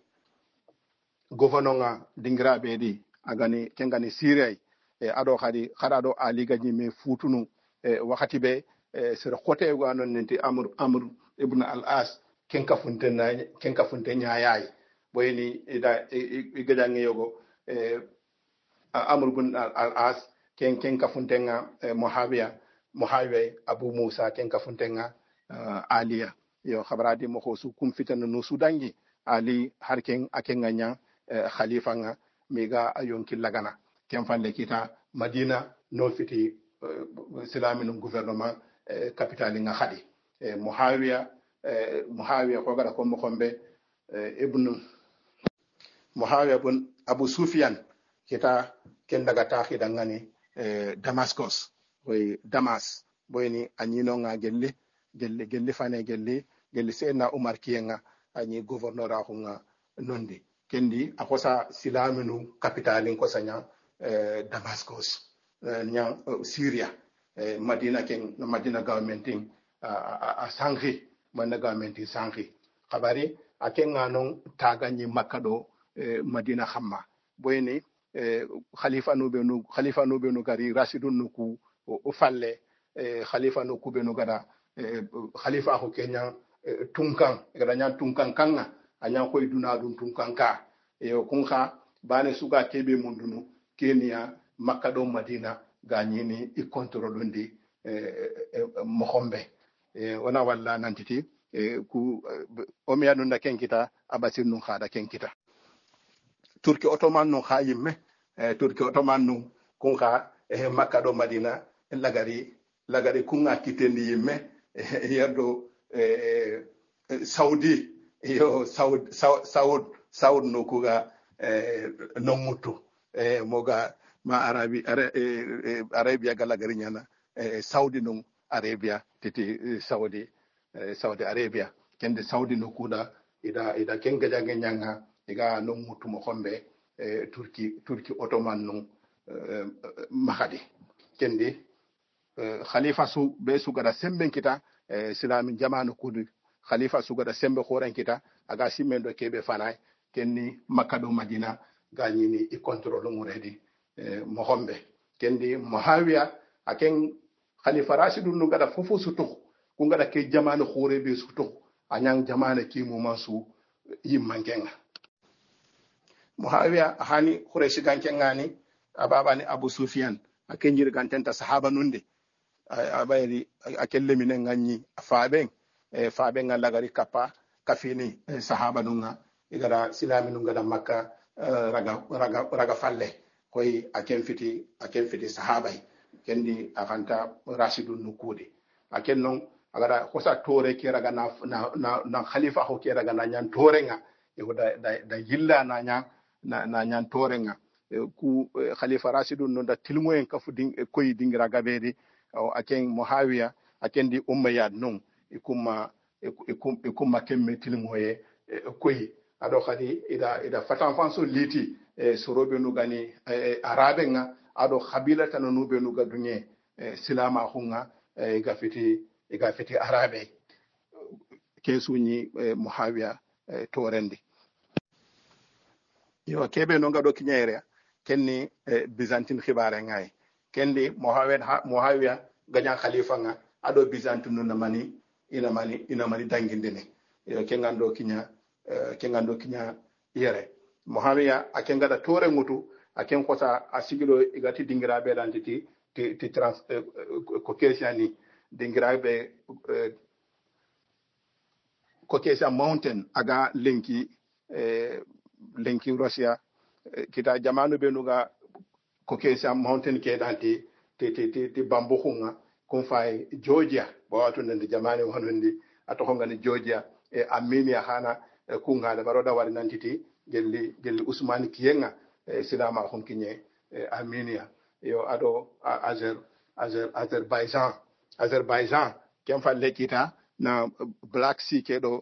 Speaker 1: gouvernement dingrabe di agani kengani Syria e ado khadi khadado Ali gani me futunu e wakati be e sir khote go anon nenti amr amr ibn al-as kenka funtenna kenka funtenya yayi boyni ida igadange yogo e amr ibn al-as ken kenka funtenga e, Muawiya Muawiya Abu Musa kenka funtenga uh, aliya yo khabaradi mo khosu kum fitan no sudangi Ali harken akenganya e, khalifa nga miga ayonki lagana ken fande kita Madina no fiti uh, silaminu gouvernement uh, capitali nga khadi uh, Muawiya uh, Muawiya ko gara ko mo khombe uh, ibn Muawiya ibn Abu Sufyan kita ken daga taxi dangani uh, Damascus boy Damas boyni anyino nga gelle gelle gelle fane gelle gelle sena Umar kiyenga anyi gouverneur a nga nondi kendi akosa silaminu capitali ko sanya eh, Damascus eh, nya uh, Syria eh, Madina ken Madina governmenting a uh, uh, sangri man governmenting sangri kabari akenga non taganyi makado eh, Madina khamma boyni eh, khalifa no benu khalifa no benu gari Rashidun nuku o falle eh, khalifa no ku benu gada eh, khalifa ko kenya eh, tunkan gada nya tunkan kanga anya koy duna dun tunkan ka e kunka bane suga kebe mundunu Kenya makado Madina ganyini i control ndi eh, eh, mohombe eh, wana walla nantiti eh, ku eh, omianu na kenkita abasir nun khada kenkita Turki Ottoman nun khayimme eh, Turki Ottoman nun kunka eh, makado Madina lagari lagari kunga kitendi yimme eh, yerdo eh, eh, Saudi yo Saud Saud Saud Saud no kuga eh, no mutu eh, moga ma arabi ara, eh, eh, arabia galagari nyana eh, Saudi no Arabia titi eh, Saudi eh, Saudi Arabia kende Saudi no kuda ida ida kenga jange nyanga iga no mutu mo khombe eh, Turki Turki Ottoman no eh, mahadi kende eh, khalifa su be su gada semben kita eh, silamin jamanu kudu khalifa su gada sembe khoran kita aga simendo kebe fanay kenni makado Madina ganyini i control muredi eh, mohombe kendi Muawiya aken khalifa Rashidun no gada fofu sutu ku gada ke jamanu khore be sutu anyang jamana ki mu masu yimmangenga Muawiya hani Quraysh gankengani ababani Abu Sufyan akenjir gantenta sahaba nunde abayri akelle minen ganyi faaben e faaben lagari kapa kafini e, sahaba nunga igara silami nunga da Makka uh, raga raga raga falle koy aken fiti aken fiti sahaba kendi akanta Rashidun nukudi aken non agara kosa tore ke raga na na na, na khalifa ho ke raga na nyan torenga e da da, da yilla na nya na, na nyan torenga e, ku e, khalifa Rashidun no da tilmoyen kafu ding e, koy dingira gabedi o aken Muawiya aken di Umayyad non ikuma ikum ikuma kemme tilmoye e, koy ado khadi ida ida fatan fanso liti e, sorobe no gani e, arabe nga ado khabila tan no be no gadunye e, silama hunga e, gafiti e, gafiti arabe kesunyi e, Muawiya e, torendi yo kebe no gado kinyere kenni e, Byzantine khibare ngay kendi Muawiya Muawiya ganya khalifa nga ado Byzantine no mani ina mani ina mani dangindene yo kengando kinya uh, kengando kinya yere Muawiya akenga da tore ngutu aken kota asigilo igati dingira be dantiti ti ti trans Caucasian ni dingirabe Caucasian mountain aga lenki eh, lenki Russia eh, kita jamanu benuga Caucasian mountain ke danti ti ti ti, ti bambukunga kun fay Georgia bo watu nande jamanu honondi ato ngani Georgia e Armenia hana e kunga da baroda wari nantiti gelli gelli Usmani kiyenga e silama hon kinye e Armenia yo ado Azer Azer Azerbaijan Azerbaijan kem fa lekita na Black Sea kedo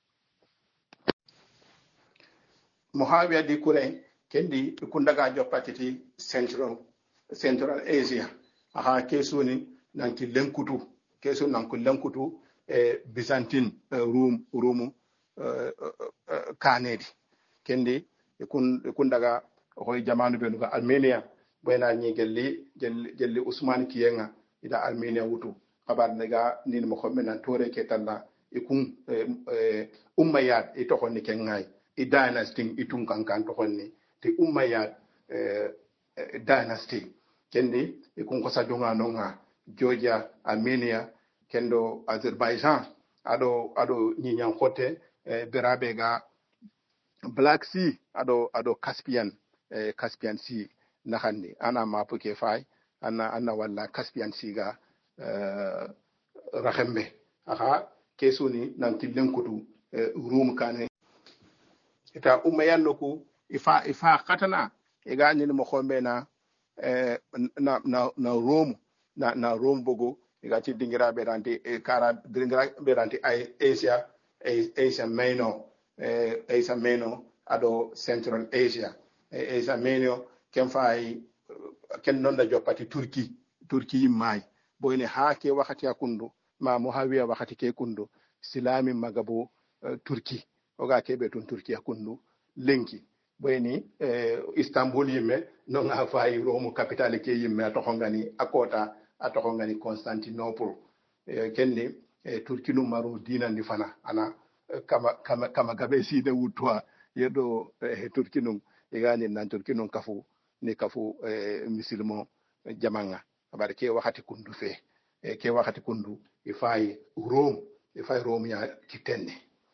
Speaker 1: Mohawiya di kure kendi kundaga jopatiti Central Central Asia aha kesuni nanki lenkutu kesu nanku lenkutu e Byzantine uh, room room uh, uh, kanedi kendi kun kun daga hoy jamanu be nuga Armenia bayna ni gelli gelli gelli Usman kiyenga ida Armenia wutu kabar daga nin mo ko menan tore ke talla e kun e ummayat e to honni kengay e dynasty itun kankan to honni te ummayat e dynasty kendi e kun ko sadunga nonga Georgia Armenia kendo Azerbaijan ado ado nyinyan khote eh, berabe ga Black Sea ado ado Caspian eh, Caspian Sea nakandi ana mapu ke fay ana ana wala Caspian Sea ga eh, rahembe aha kesuni nan tillen kutu eh, room kane ita umayan loku ifa ifa katana e ga ni mo khombe na eh, na na na Rome na na Rome bogo igati dingira beranti e kara dingira beranti ay Asia Asia Minor eh, Asia Minor ado Central Asia e Asia Minor ken fay ken non da jopati Turki Turki mai boyne haake wakati akundu ma Muawiya wakati ke kundu silami magabo uh, Turki oga kebe tun Turki akundu lenki boyni eh, Istanbul yimme non ha fay Rome capitale ke yimme to ngani akota atoko ngani Constantinople e kende e Turki no maru dina ndi fana ana kama kama kama gabe si de wutwa yedo e Turki no e gani nan Turki no kafu ni kafu e musulman jamanga abare ke wakati kundu fe e ke wakati kundu e fay Rome e fay Rome ya kitenne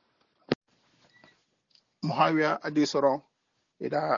Speaker 1: Muawiya adi soro ida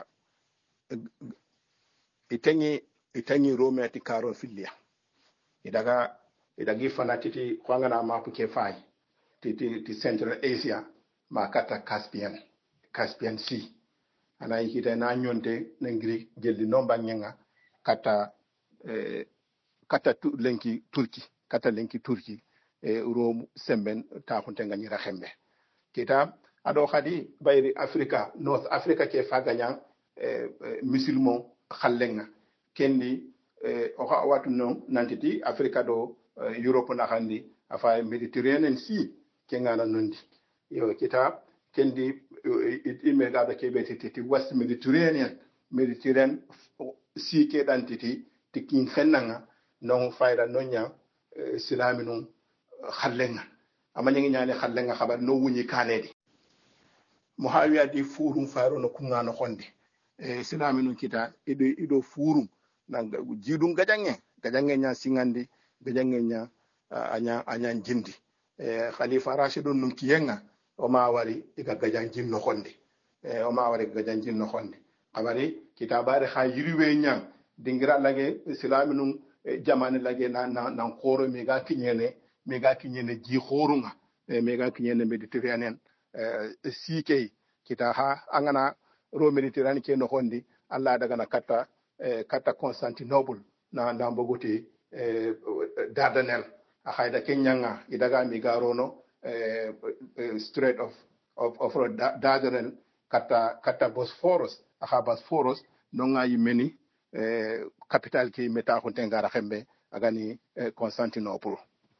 Speaker 1: itengi itengi Rome ati karo filia idaga idagi fana titi kwanga na mapu ke fai titi ti Central Asia ma kata Caspian Caspian Sea ana hita na nyonte na ngiri geldi nomba nyenga kata eh, kata tu, lenki Turki kata lenki Turki e Rome semben ta hunte ngani rakhembe kita ado khadi bayri Africa North Africa ke faganya eh, eh, musulman khallenga kendi eh, oka watu no nantiti Africa do eh, Europe na handi afa Mediterranean Sea kengana nondi yo kita kendi ime gada kebe titi West Mediterranean Mediterranean Sea ke dantiti tikin fennanga non fayda nonya eh, silami non khallenga amanyi nyane khallenga khabar no wunyi kanedi Muawiya di furum faro no kunga no honde e silami non kita ido ido furum nanga jidum gajange gajange nya singandi gajange nya uh, anya anya jindi e khalifa rashidun num kiyenga o ma wari iga gajan jinno honde e o ma wari gajan jinno honde amari kitabare kha yiriwe nya dingira lage islami num e, jamane lage na na na khoro mi ga kinyene mi ga kinyene ji khorunga e mi ga kinyene mediterranean e sike kita ha angana ro mediterranean ke no hondi alla daga na kata eh, kata Constantinople na ndambogoti eh, Dardanel a hayda kenyanga idaga mi garono eh, eh, Strait of of of Dardanel kata kata Bosphorus a ha Bosphorus no ngayi meni eh, capital ki meta ko tengara xembe agani eh, Constantinople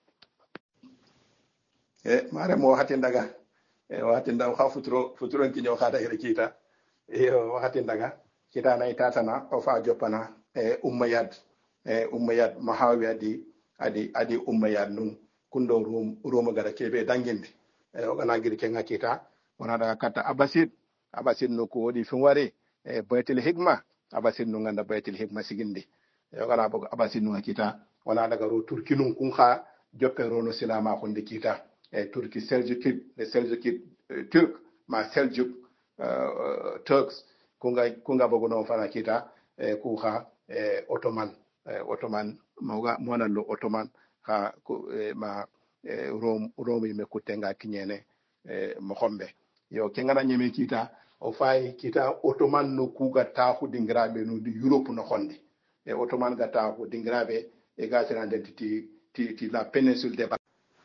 Speaker 1: e mare mo hati ndaga e wati ndaw ha futuro futuro ki nyaw khata ire kita e wakati ndaga kita na itatana o fa jopana e ummayad e ummayad Muawiya di adi adi ummayad nun kundo rum roma gara kebe danginde e o gana giri kenga kita wana daga kata Abbasid Abbasid no ko wodi fin wari e Baitul Hikma Abbasid no nganda Baitul Hikma sigindi yo gara bogo abasid nu kita wana daga ro turki nun kun kha joppe rono silama ko kita e turki seljukid le seljukid turk ma seljuk uh, turks kunga kunga bogo no fana kita e ku kha e ottoman e ottoman mawga mona lo ottoman ha e, ma e, rom romi me kutenga kinyene e, mohombe yo kengana nyeme kita o fay kita ottoman no kuga taxu dingrabe no di europe no xondi e ottoman ga taxu dingrabe e ga sera identity ti ti la péninsule de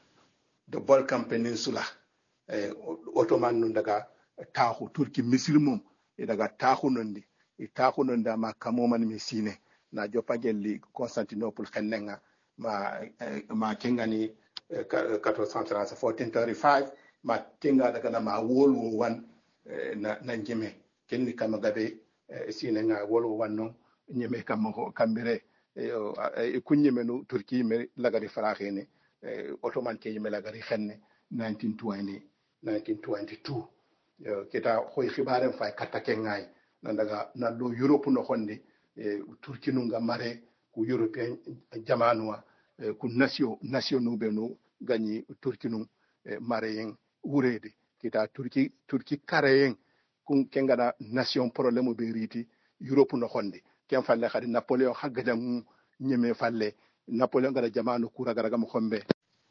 Speaker 1: de Balkan Peninsula e ottoman no daga taxu turki musulmum e daga taxu nondi e taxu nonda ma kamoman mi sine na jopagelli constantinople xennenga ma eh, ma kengani eh, quatorze trente fourteen thirty-five ma kenga daga na ma wolu wan eh, na na njime kenni kama gabe eh, sine nga wolu wan no nyime kama ko kambire e eh, kunyime no turki me lagari faraxene eh, ottoman ke yime lagari xenne nineteen twenty nineteen twenty-two yo kita xoy xibaren fay katake ngay na daga na lo europe no xonde e turki nu nga mare ku european jamanwa e, ku nation nation nu be no gagni turki nu e, mare yen urede kita turki turki kare yen kun kengana nation problème be riti europe no xonde ken falle khadi napoleon hagga mu nyeme falle napoleon gara jamanu kura gara gam xombe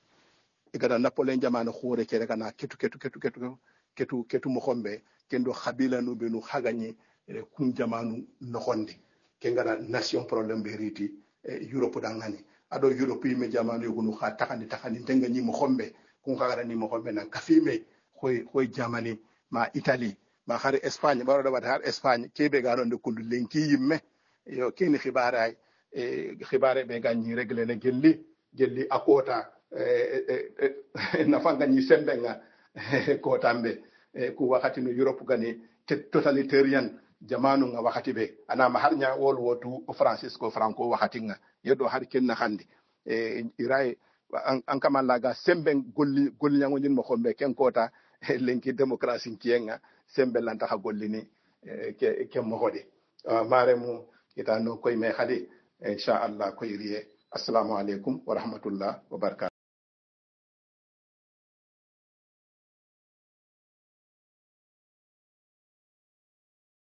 Speaker 1: e gada napoleon jamanu khore ke daga na ketu ketu ketu ketu ketu ketu mo xombe kendo khabila nu be no hagani e, kun jamanu no xonde kengana nation problème be riti e europe dangani ado europe yi me jamanu yugunu kha takandi takandi tenga ni mo xombe kun khaara ni mo xombe nan kafime khoy khoy jamani ma italie ma khari espagne baro da har espagne kebe garon de kundu lenki yimme yo keni khibaray e khibare be ganyi regle ne gelli gelli akota e e na fanga ni sembenga ko tambe e ku wakati no europe gani totalitarian jamanu nga wakati be ana ma har nya wol wotu francisco franco wakati nga yedo har kenna handi e irai an, an kama laga semben golli golli nyango nyin mo xombe ken kota lenki démocratie kienga sembe lanta ha gollini e, ke ke mo hodi uh, mare mu kita no koy me khadi insha Allah koy riye assalamu alaikum wa rahmatullah wa barakatuh